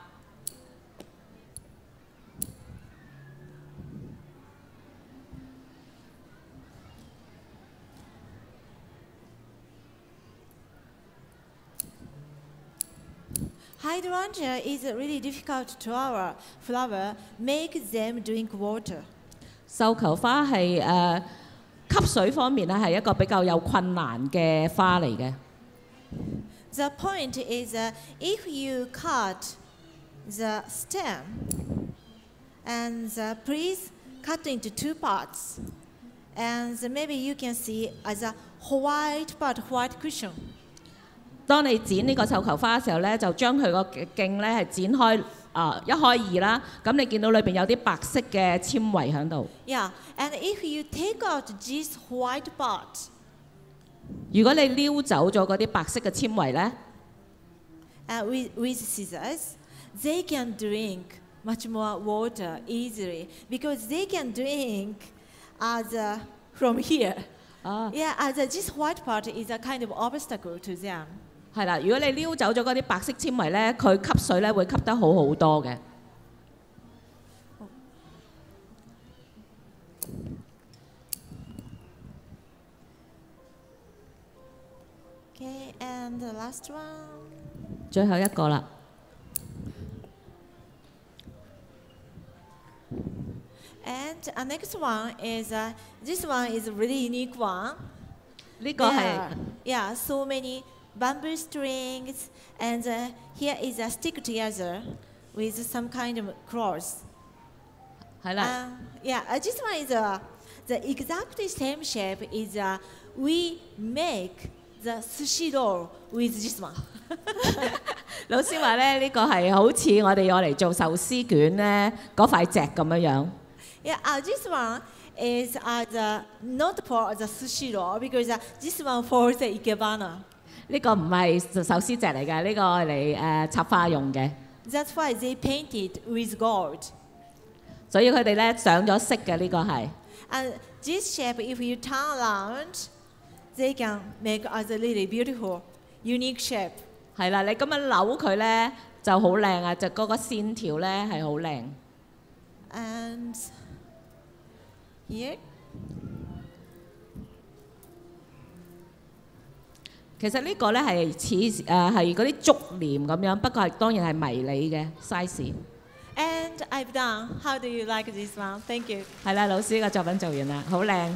Hydrangea is really difficult to our flower. Make them drink water. 繡球花係吸水方面咧係一個比較有困難嘅花嚟嘅。 The point is if you cut the stem and please cut into two parts and maybe you can see as a white part, white cushion. 當你剪呢個繡球花嘅時候咧，就將佢個莖咧係剪開一開二啦，咁你見到裏邊有啲白色嘅纖維喺度。 Yeah, and if you take out this white part, 如果你撩走咗嗰啲白色嘅纖維咧， with scissors, they can drink much more water easily because they can drink from here. Yeah, this white part is a kind of obstacle to them. 係啦，如果你撩走咗嗰啲白色纖維咧，佢吸水咧會吸得好好多嘅。 Okay, and the last one. 最後一個啦。 And next one is this one is a really unique one. 呢個係 Yeah, so many bamboo strings, and here is a stick together with some kind of cross. 係啦。 Yeah, this one is the exact same shape is we make the sushi roll with this one. 老師話咧，呢個係好似我哋攞嚟做壽司卷咧嗰塊隻咁樣樣。 Yeah, this one is not for the sushi roll because this one for the ikebana. 呢個唔係壽司隻嚟嘅，呢個係嚟插花用嘅。 That's why they paint it with gold. 所以佢哋咧上咗色嘅呢個係。 And this shape, if you turn around, they can make a really beautiful, unique shape. 係啦，你咁樣扭佢咧就好靚啊！就嗰個線條咧係好靚。 And here. 其實呢個咧係似係嗰啲竹簾咁樣，不過係當然係迷你嘅 size。 And I've done. How do you like this one? Thank you. 係啦，老師個作品做完啦，好靚。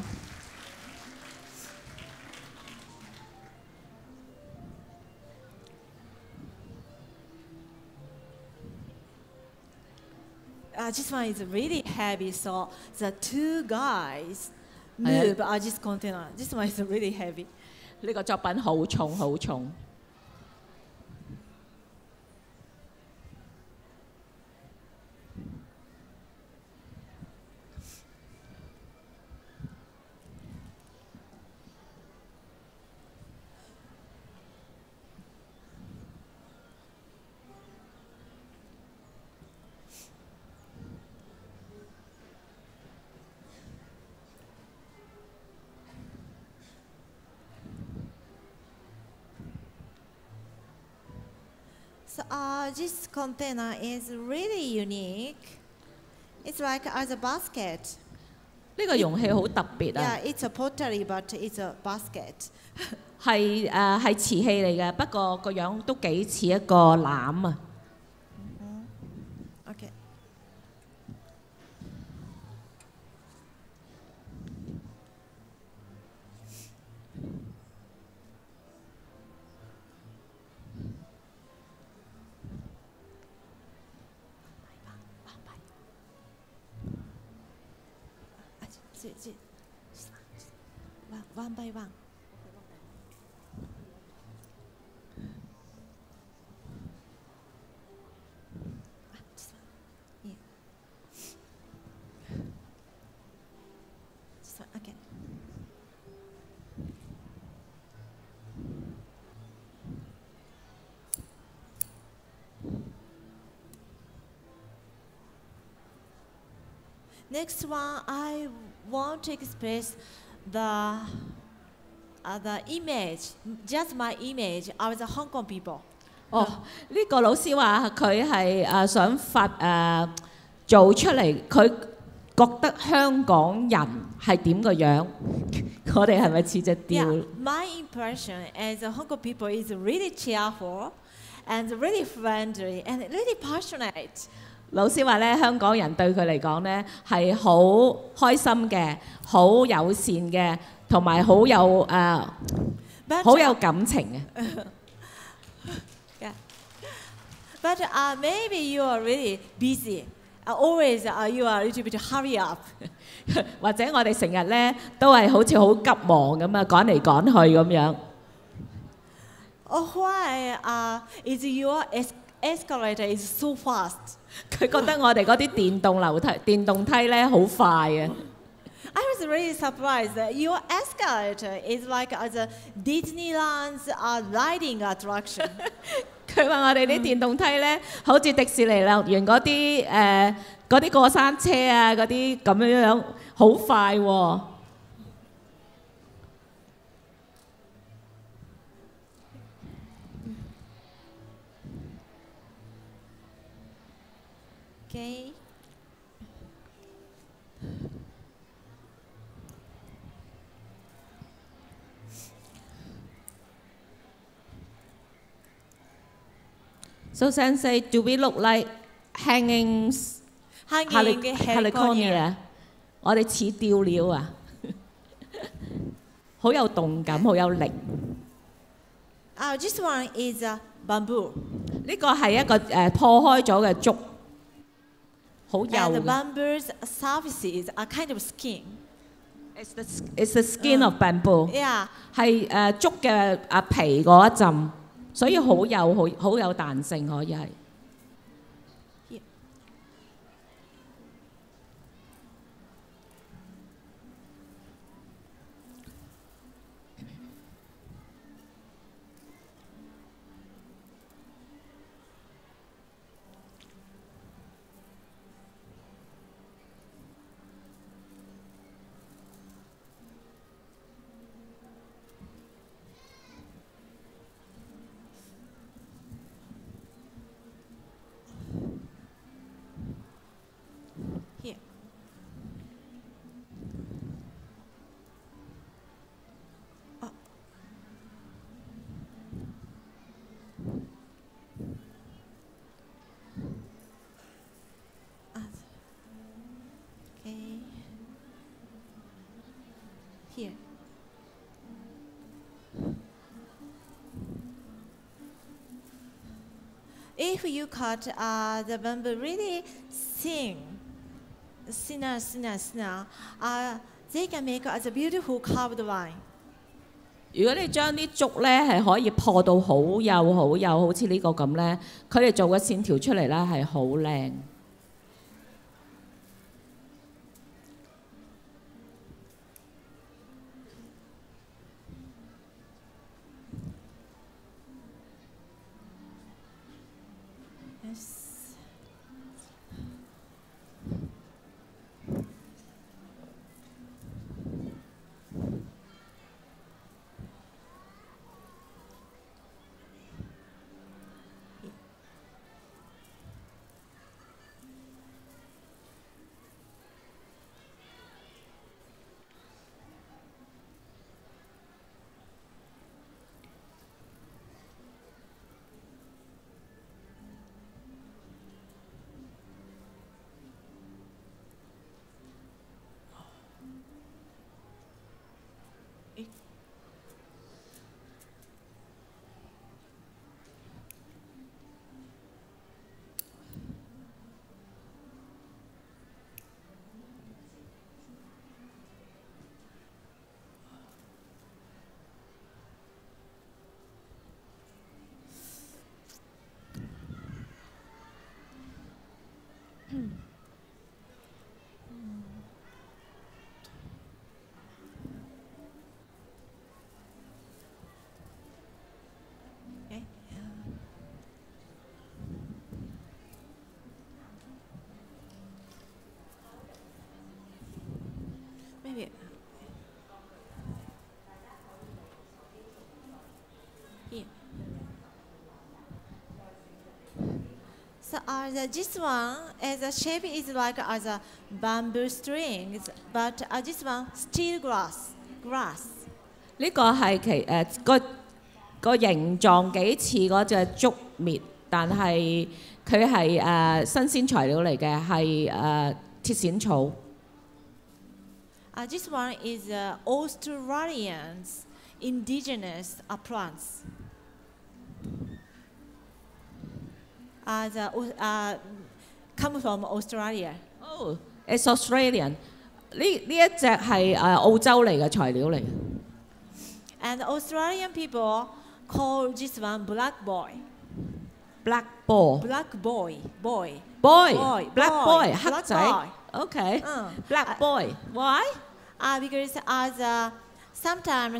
This one is really heavy, so the two guys move this container. This one is really heavy. 呢個作品好重好重。 So this container is really unique. It's like as a basket. 呢個容器好特別啊！ Yeah, it's a pottery, but it's a basket. 係瓷器嚟嘅，不過個樣都幾似一個籃啊！ Okay. One by one. This one. Yeah. This one. Okay. Next one, I want to express the image, just my image of the Hong Kong people. 哦，呢、個老師話佢係想做出嚟，佢覺得香港人係點個樣，我哋係咪似隻 Yeah, 雕？ my impression as the Hong Kong people is really cheerful and really friendly and really passionate. 老師話咧，香港人對佢嚟講咧係好開心嘅，好友善嘅，同埋好有 But, 好有感情嘅。 yeah. But maybe you are really busy. Always you are a little bit hurry up. 或者我哋成日咧都係好似好急忙咁啊，趕嚟趕去咁樣。 Or why is your escalator is so fast? 佢覺得我哋嗰啲電動梯咧好快啊！ I was really surprised that your escalator is like the Disneyland's riding attraction. 佢話我哋啲電動梯咧，好似迪士尼樂園嗰啲過山車啊，嗰啲咁樣好快喎。 Okay. So Sensei, do we look like hanging heliconia？ 我哋似吊料啊，好有動感，好有力。 This one is bamboo. 呢個係一個破開咗嘅竹，好幼 And the 嘅。 bamboo's surfaces are kind of skin. It's the skin of bamboo， Yeah. 係竹嘅皮嗰一陣，所以好有彈性可以係。 Here. Okay. Here. If you cut the bamboo really thinner, they can make a beautiful carved line. 如果你將啲竹咧係可以破到好幼好幼，好似呢個咁咧，佢哋做個線條出嚟咧係好靚。 Yes. Maybe. Here. So this one, the shape is like as a bamboo strings, but this one steel grass. 呢個係個形狀幾似嗰隻竹篾，但係佢係新鮮材料嚟嘅，係鐵線草。 This one is Australians indigenous plants. Come from Australia. Oh, it's Australian。呢一隻係澳洲嚟嘅材料嚟。 And Australian people call this one black boy. Black ball。 Black boy. Black boy 黑仔。OK。Black boy。Why? Because sometimes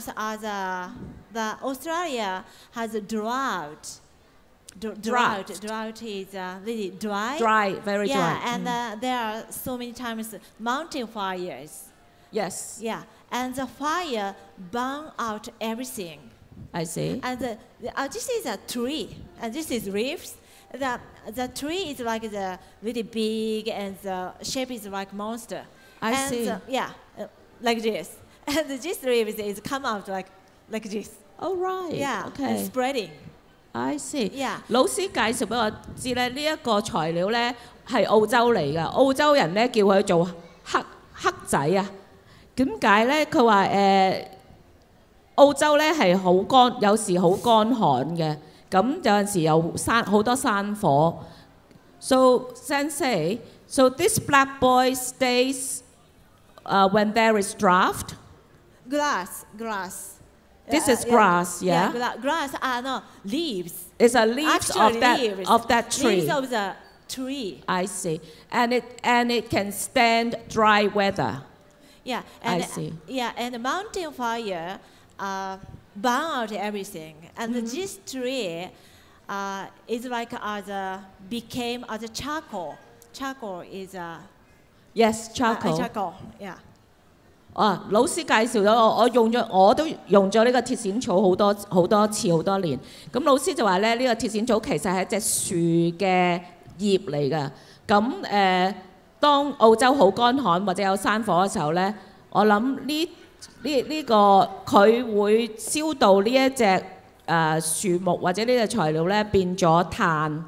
the Australia has a drought. Drought is really dry. Dry, very dry. Yeah, and there are so many times mountain fires. Yes. Yeah, and the fire burn out everything. I see. And this is a tree, and this is leaves. The tree is like the really big, and the shape is like monster. I see. Yeah, like this. And this leaves is come out like this. Oh right. Yeah. Okay. And spreading. I see. Yeah. 老師介紹俾我知咧，呢一個材料咧係澳洲嚟㗎，澳洲人咧叫佢做黑仔啊。點解咧？佢話澳洲咧係好乾，有時好乾旱嘅，咁有陣時有好多山火。So Sensei, so this black boy stays when there is drought. Grass. This is grass, yeah. Grass are no leaves. It's a leaves Actually, of that tree. Leaves of the tree. I see, and it can stand dry weather. Yeah, and I see. Yeah, and the mountain fire burn out everything, and this tree is like became as a charcoal. Charcoal is Yes, charcoal. charcoal. Yeah. 老師介紹咗我都用咗呢個鐵線草好多次好多年。咁老師就話咧，呢個鐵線草其實係一隻樹嘅葉嚟㗎。咁當澳洲好乾旱或者有山火嘅時候咧，我諗呢個佢會燒到呢一隻樹木或者呢隻材料咧變咗炭。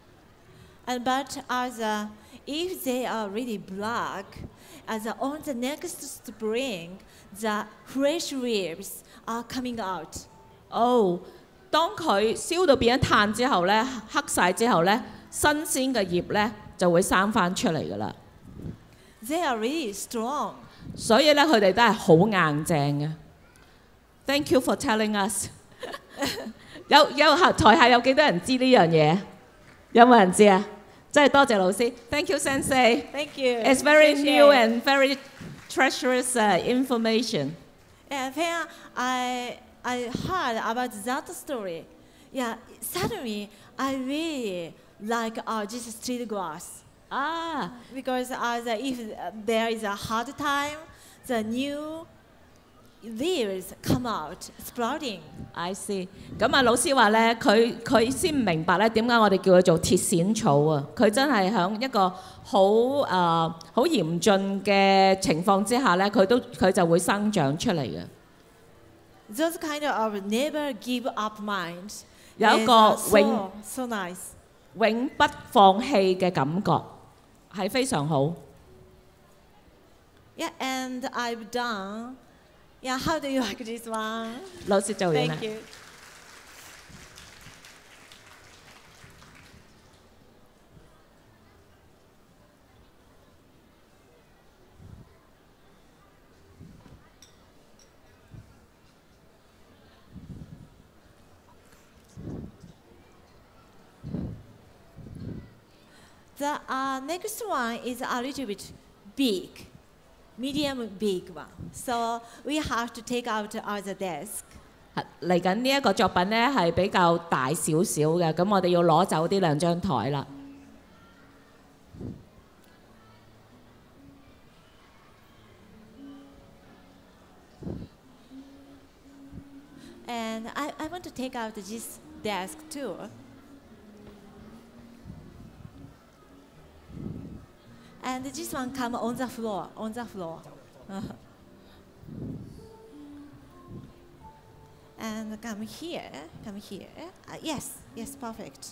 But if they are really black, on the next spring, the fresh leaves are coming out. 當佢燒到變咗炭之後咧，黑晒之後咧，新鮮嘅葉咧就會生翻出嚟㗎啦。 They are really strong. 所以咧，佢哋都係好硬淨嘅。Thank you for telling us 有台下有幾多人知呢樣嘢？有冇人知啊？真係多謝老師。Thank you, Sensei. Thank you. It's very new and very treacherous information. And when I heard about that story, yeah, suddenly I really like this street grass. Because if there is a hard time, the new leaves come out sprouting. I see. 咁啊，老師話咧，佢先唔明白咧點解我哋叫佢做鐵線草啊！佢真係喺一個好嚴峻嘅情況之下咧，佢就會生長出嚟嘅。 Those kind of never give up minds. 有一個 so nice. 永不放棄嘅感覺，係非常好。 Yeah, and I've done. Yeah, how do you like this one? 老師做完啦。 Thank you. The next one is a little bit big. Medium big one. So we have to take out the desk. 嚟緊呢一個作品咧係比較大少少嘅，咁我哋要攞走呢兩張台啦。 And I want to take out this desk too. And this one come on the floor, on the floor. And come here, come here. Yes, yes, perfect.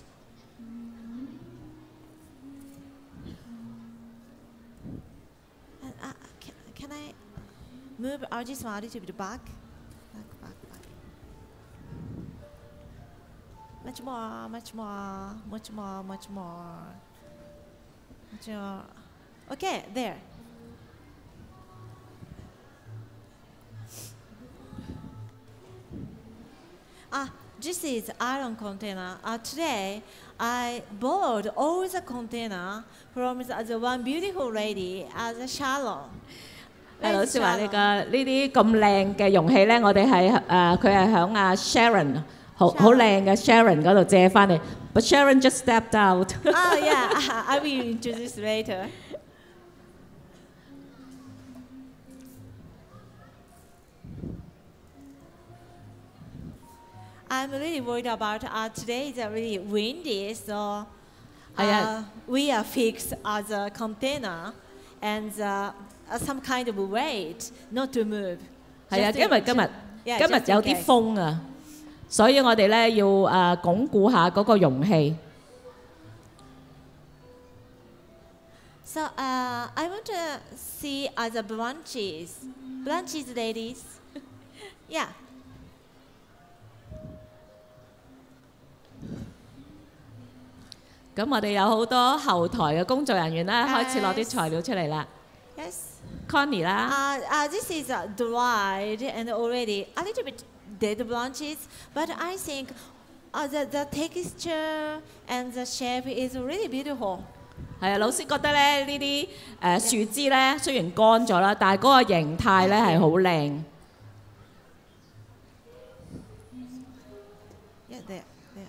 And can I move this one a little bit back? Back. Much more, much more, much more, much more. Much more. Okay, there. This is iron container. Today, I bought all the container from the one beautiful lady as a Sharon. 老師話你個呢啲咁靚嘅容器咧，我哋係佢係響阿 Sharon 好靚嘅 Sharon 嗰度借翻嚟，but Sharon just stepped out。 Yeah, I will introduce later. I'm really worried about today is really windy, so we are fixed as a container and some kind of weight not to move. 係啊，因為今日有啲風啊，所以我哋咧要鞏固下嗰個容器。 So I want to see the branches, ladies. Yeah. 咁我哋有好多後台嘅工作人員咧，開始攞啲材料出嚟啦。 Yes. Connie 啦。 This is dried and already a little bit dead branches, but I think the texture and the shape is really beautiful. 係啊，老師覺得咧呢啲樹枝咧雖然乾咗啦，但係嗰個形態咧係好靚。 Yeah, there.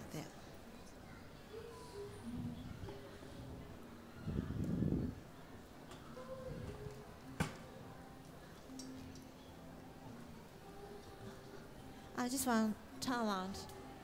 I just want to turn around.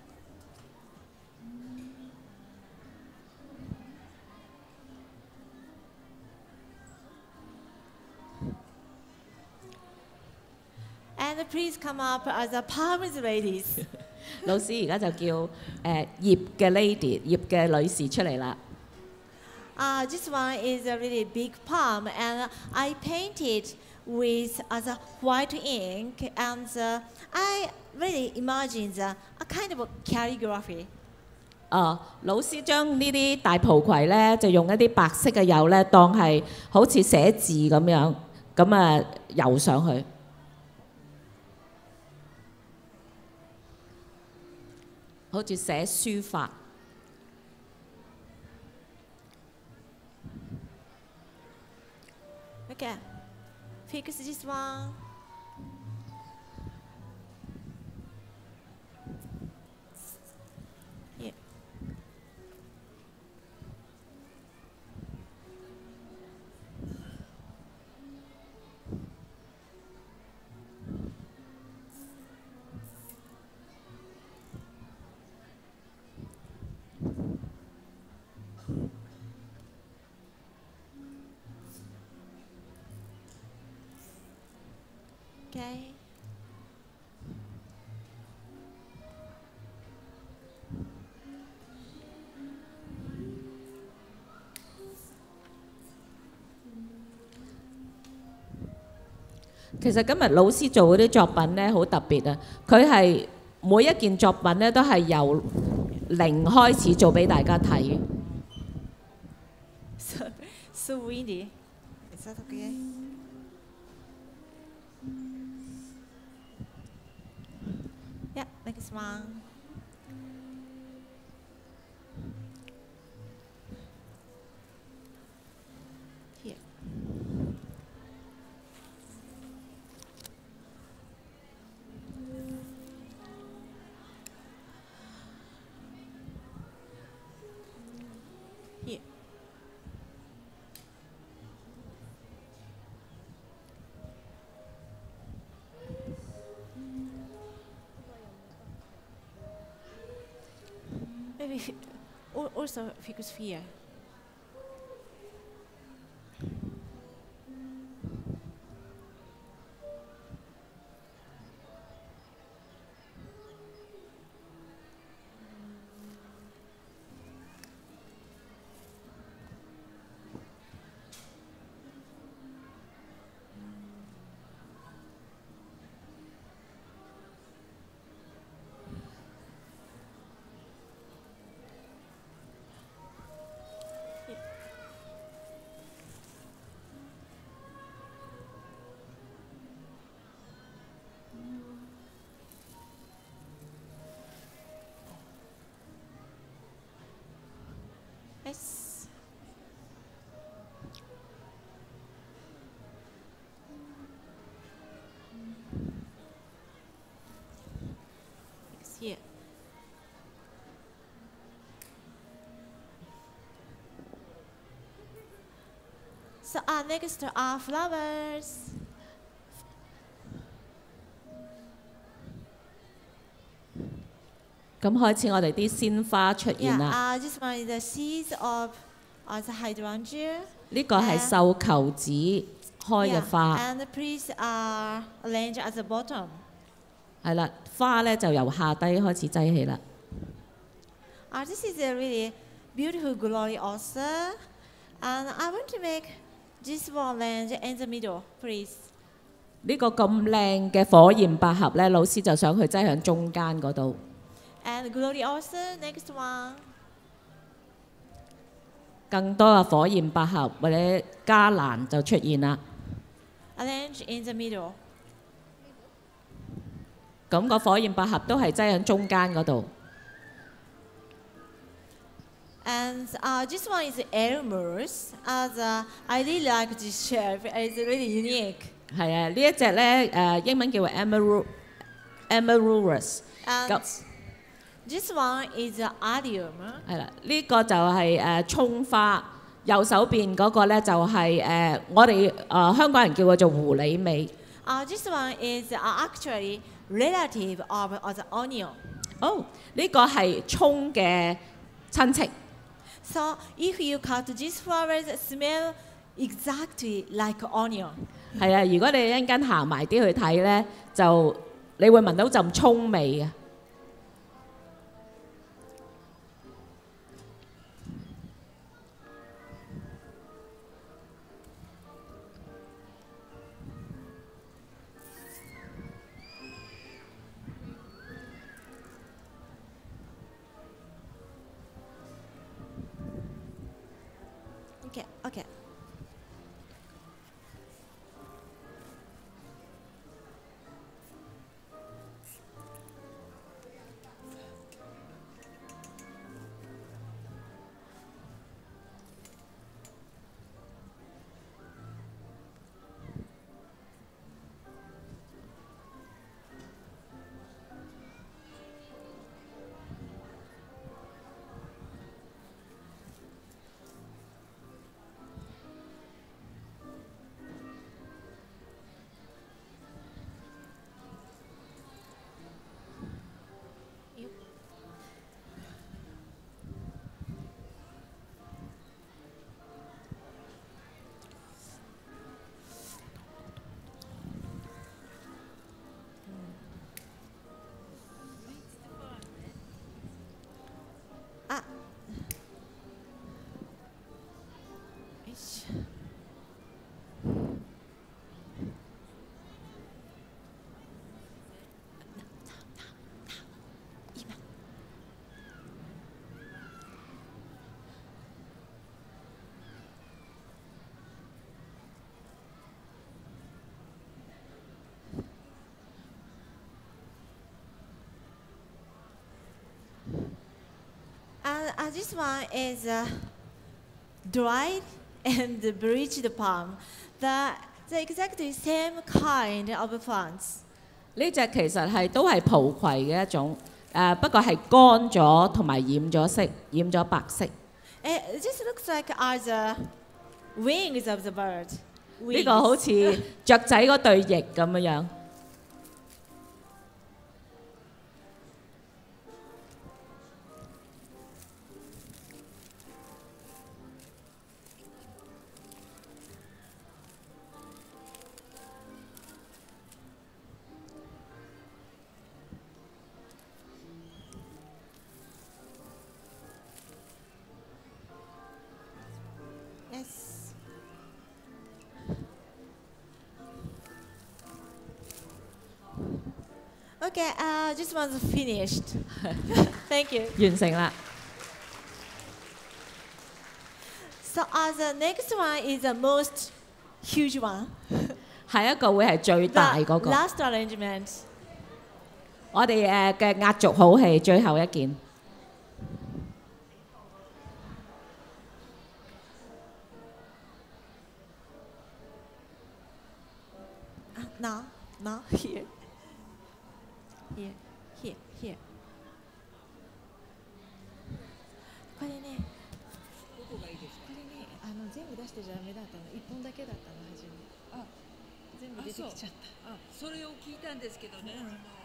And please come up as a palms ladies. 老師而家就叫葉嘅 lady， 葉嘅女士出嚟啦。 This one is a really big palm, and I painted with a white ink, and I really imagined a kind of calligraphy. 老師將呢啲大蒲葵咧，就用一啲白色嘅油咧，當係好似寫字咁樣，咁油上去。好似寫書法。 Okay, fix this one. Here. Okay. 其實今日老師做嗰啲作品咧好特別啊！佢係每一件作品咧都係由零開始做俾大家睇。 So windy. Is that okay? Yeah, next one. Here. Here. also ficus fear. Yes. Here. So next are flowers. 咁開始我哋啲鮮花出現 Yeah, 啦。 this one is the seeds of the hydrangea. 呢個係繡球子開嘅花， And please arrange at the bottom. 係啦，花咧就由下低開始擠起啦。 This is a really beautiful glory also. And I want to make this one arrange in the middle, please. 呢個咁靚嘅火焰百合咧，老師就想佢擠喺中間嗰度。 And glory also, next one. 更多嘅火焰百合或者加蘭就出現啦。 Arrange in the middle. 咁個火焰百合都係擠喺中間嗰度。 And this one is Elmer's. I really like this shape. It's really unique. 係啊，呢一隻咧英文叫 Amaryllis。 And this one is Adium. 係啦，呢個就係葱花，右手邊嗰個咧就係我哋香港人叫佢做狐狸尾。 This one is actually relative of the onion. 哦，呢個係葱嘅親戚。 So if you cut these flowers, smell exactly like onion. 係啊，如果你一陣間行埋啲去睇咧，就你會聞到陣葱味啊！ Okay, okay. And this one is dried and bleached palm. The exactly same kind of plants. 呢隻其實係都係蒲葵嘅一種，不過係乾咗同埋染咗色，染咗白色。 This looks like are the wings of the bird. 呢個好似雀仔嗰對翼咁樣樣。 Okay, this one's finished. Thank you. 完成啦。 So the next one is the most huge one. 下一個會係最 The 大嗰個。 last arrangement. 我哋嘅壓軸好戲最後一件。 Now, here. Here. これね、全部出してじゃダメだったの。一本だけだったの初め。 あ、 全部出てきちゃった。 あ、それを聞いたんですけどね。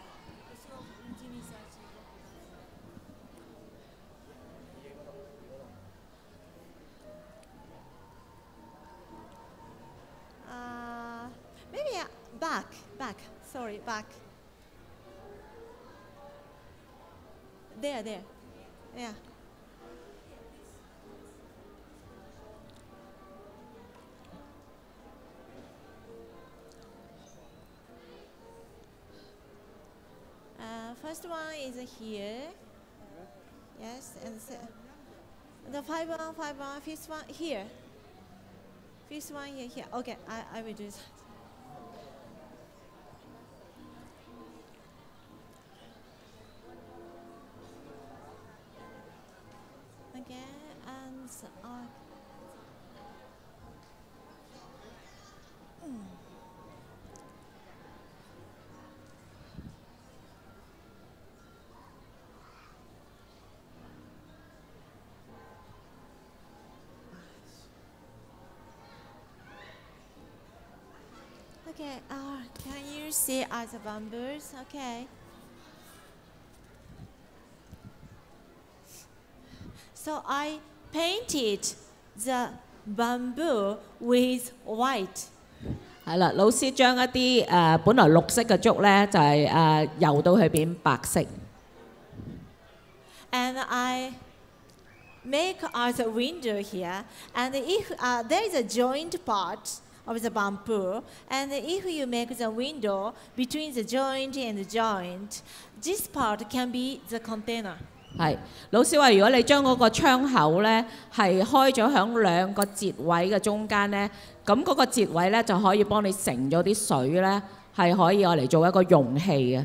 Maybe back. Sorry, back. There. Yeah. First one is here. Yes, and the 5-1, fifth one here. Fifth one here. Okay, I will do that. Okay, and okay, can you see as the bamboos? Okay. So I painted the bamboo with white. 係啦，老師將一啲本來綠色嘅竹咧，就係油到佢變白色。 And I make as a window here. And if there is a joint part of the bamboo, and if you make the window between the joint and the joint, this part can be the container. 係，老師話如果你將嗰個窗口咧係開咗響兩個節位嘅中間咧，咁嗰個節位咧就可以幫你盛咗啲水咧，係可以攞嚟做一個容器嘅。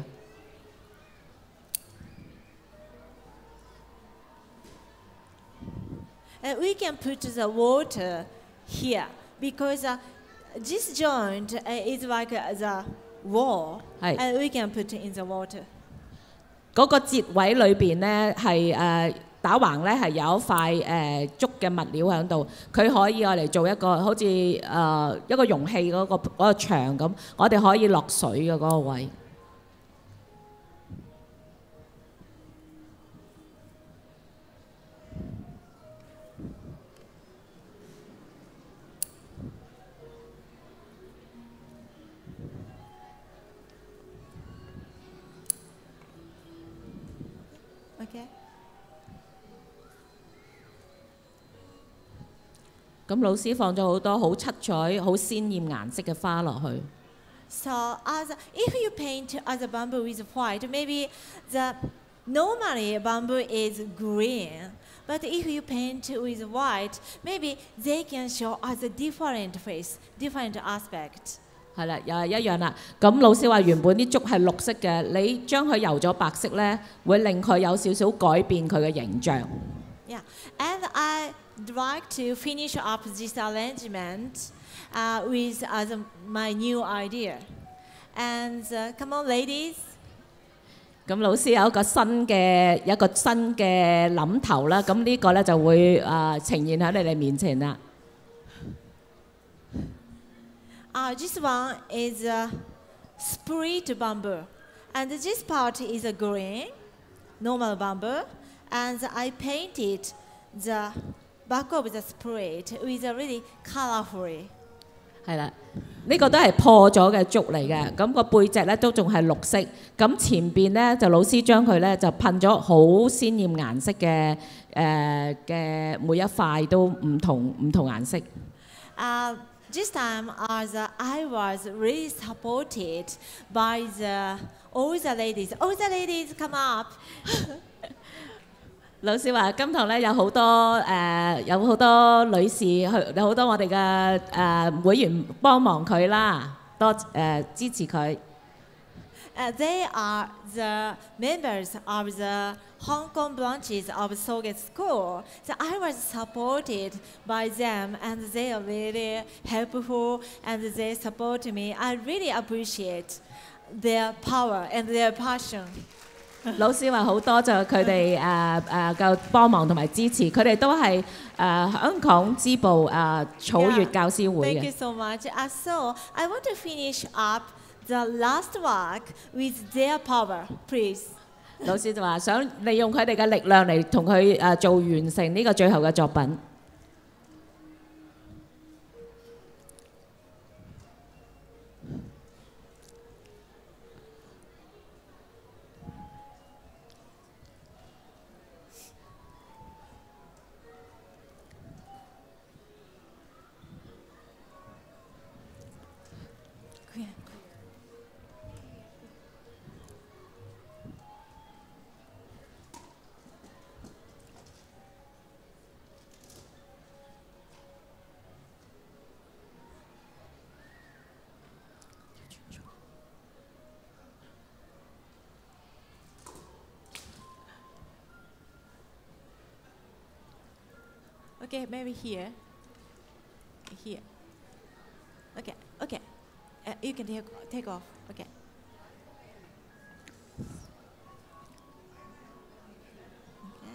And we can put the water here because this joint is like the wall, 係。 and we can put in the water. 嗰個節位裏邊咧係打橫咧係有一塊竹嘅物料喺度，佢可以攞嚟做一個好似一個容器嗰個牆咁，我哋可以落水嘅嗰個位。 Okay. 咁老師放咗好多好七彩、好鮮豔顏色嘅花落去。 So if you paint as a bamboo with white, maybe normally bamboo is green, but if you paint with white, maybe they can show as a different face, different aspect. 係啦，又係一樣啦。咁老師話原本啲竹係綠色嘅，你將佢油咗白色咧，會令佢有少少改變佢嘅形象。 Yeah, and I'd like to finish up this arrangement with my new idea. And come on, ladies. 咁老師有一個新嘅諗頭啦，咁呢個咧就會呈現喺你哋面前啦。 This one is split bamboo, and this part is a green, normal bamboo, and I painted the back of the split with a really colorful. 係啦，呢個都係破咗嘅竹嚟嘅，咁個背脊咧都仲係綠色，咁前邊咧就老師將佢咧就噴咗好鮮豔顏色嘅每一塊都唔同顏色。 this time I was really supported by all the ladies. All the ladies come up. 老師話今堂咧有好多有好多女士去，有好多我哋嘅會員幫忙佢啦，支持佢。 They are the members of the Hong Kong branches of Soget School. So I was supported by them, and they are really helpful, and they support me. I really appreciate their power and their passion. 老師話好多謝佢哋嘅幫忙同埋支持，佢哋都係香港支部草粵教師會 Thank you 嘅。 so much. So I want to finish up the last work with their power, please. 老師就話想利用佢哋嘅力量嚟同佢做完成呢個最後嘅作品。 Okay, maybe here. Here. Okay, okay. You can take off. Okay. Okay.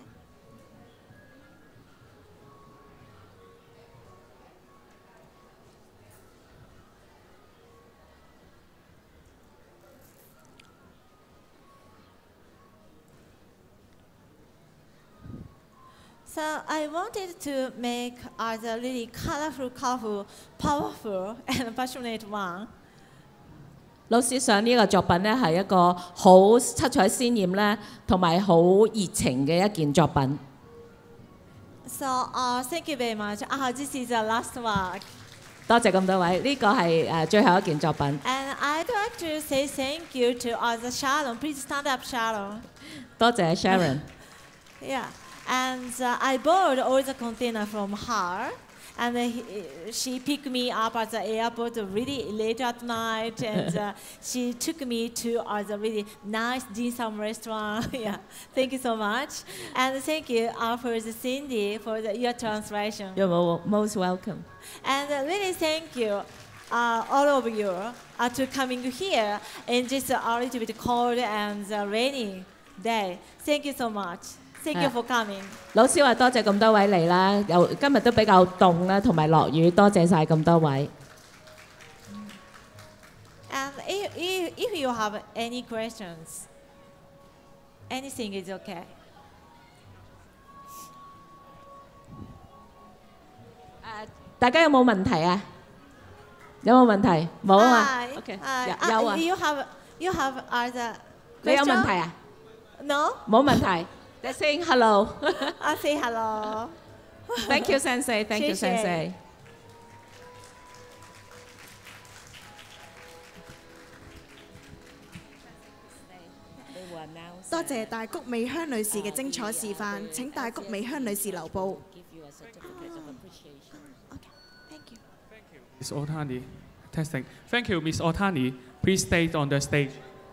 So I wanted to make a really colorful, powerful, and passionate one. 老師想呢個作品咧係一個好七彩鮮豔咧，同埋好熱情嘅一件作品。 So thank you very much. This is the last work. 多謝咁多位，呢個係最後一件作品。 And I'd like to say thank you to the Sharon. Please stand up, Sharon. 多謝 Sharon。 Yeah. And I bought all the container from her, and she picked me up at the airport really late at night, and she took me to the really nice dim sum restaurant. Yeah, thank you so much, and thank you for the Cindy for your translation. You're most welcome. And really thank you. All of you to coming here in this a little bit cold and rainy day. Thank you so much. Thank you for coming. 老師話多謝咁多位嚟啦，又今日都比較凍啦，同埋落雨，多謝晒咁多位。 And if you have any questions, anything is okay. 大家有冇問題啊？有冇問題？冇啊嘛。OK，有啊。 You have the 你有問題啊 ？No。 冇問題。They're saying hello. I say hello. Thank you, Sensei. Thank you, Sensei. 多謝大谷美香女士嘅精彩示範，請大谷美香女士留步。 Miss Otani, testing. Thank you, Miss Otani. Please stay on the stage.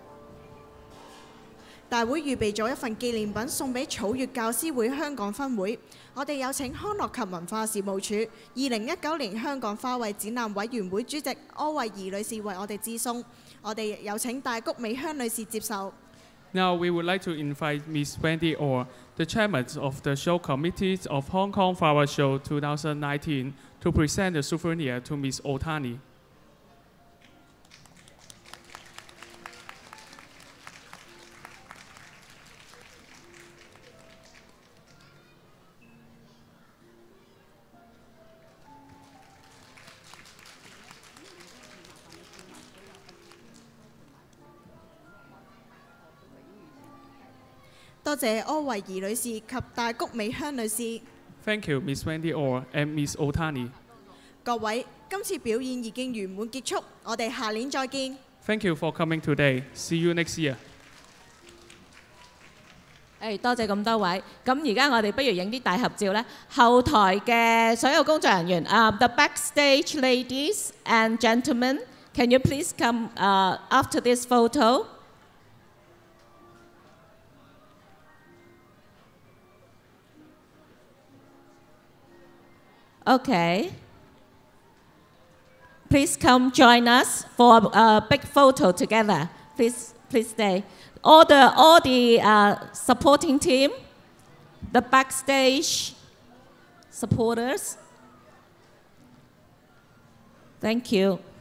大會預備咗一份紀念品送俾草粵教師會香港分會。我哋有請康樂及文化事務處2019年香港花卉展覽委員會主席柯慧儀女士為我哋致送。我哋有請大谷美香女士接受。 Now we would like to invite Miss Wendy Orr, the chairman of the show committee of Hong Kong Flower Show 2019, to present the souvenir to Miss Otani. 多謝柯慧儀女士及大谷美香女士。 Thank you, Miss Wendy Orr and Miss Otani. 各位， 今次表演已經圓滿結束，我哋下年再見。 Thank you for coming today. See you next year. 多謝咁多位。咁而家我哋不如影啲大合照咧。後台嘅所有工作人員，the backstage ladies and gentlemen, can you please come after this photo? Okay. Please come join us for a big photo together. Please stay. All the supporting team, the backstage supporters. Thank you.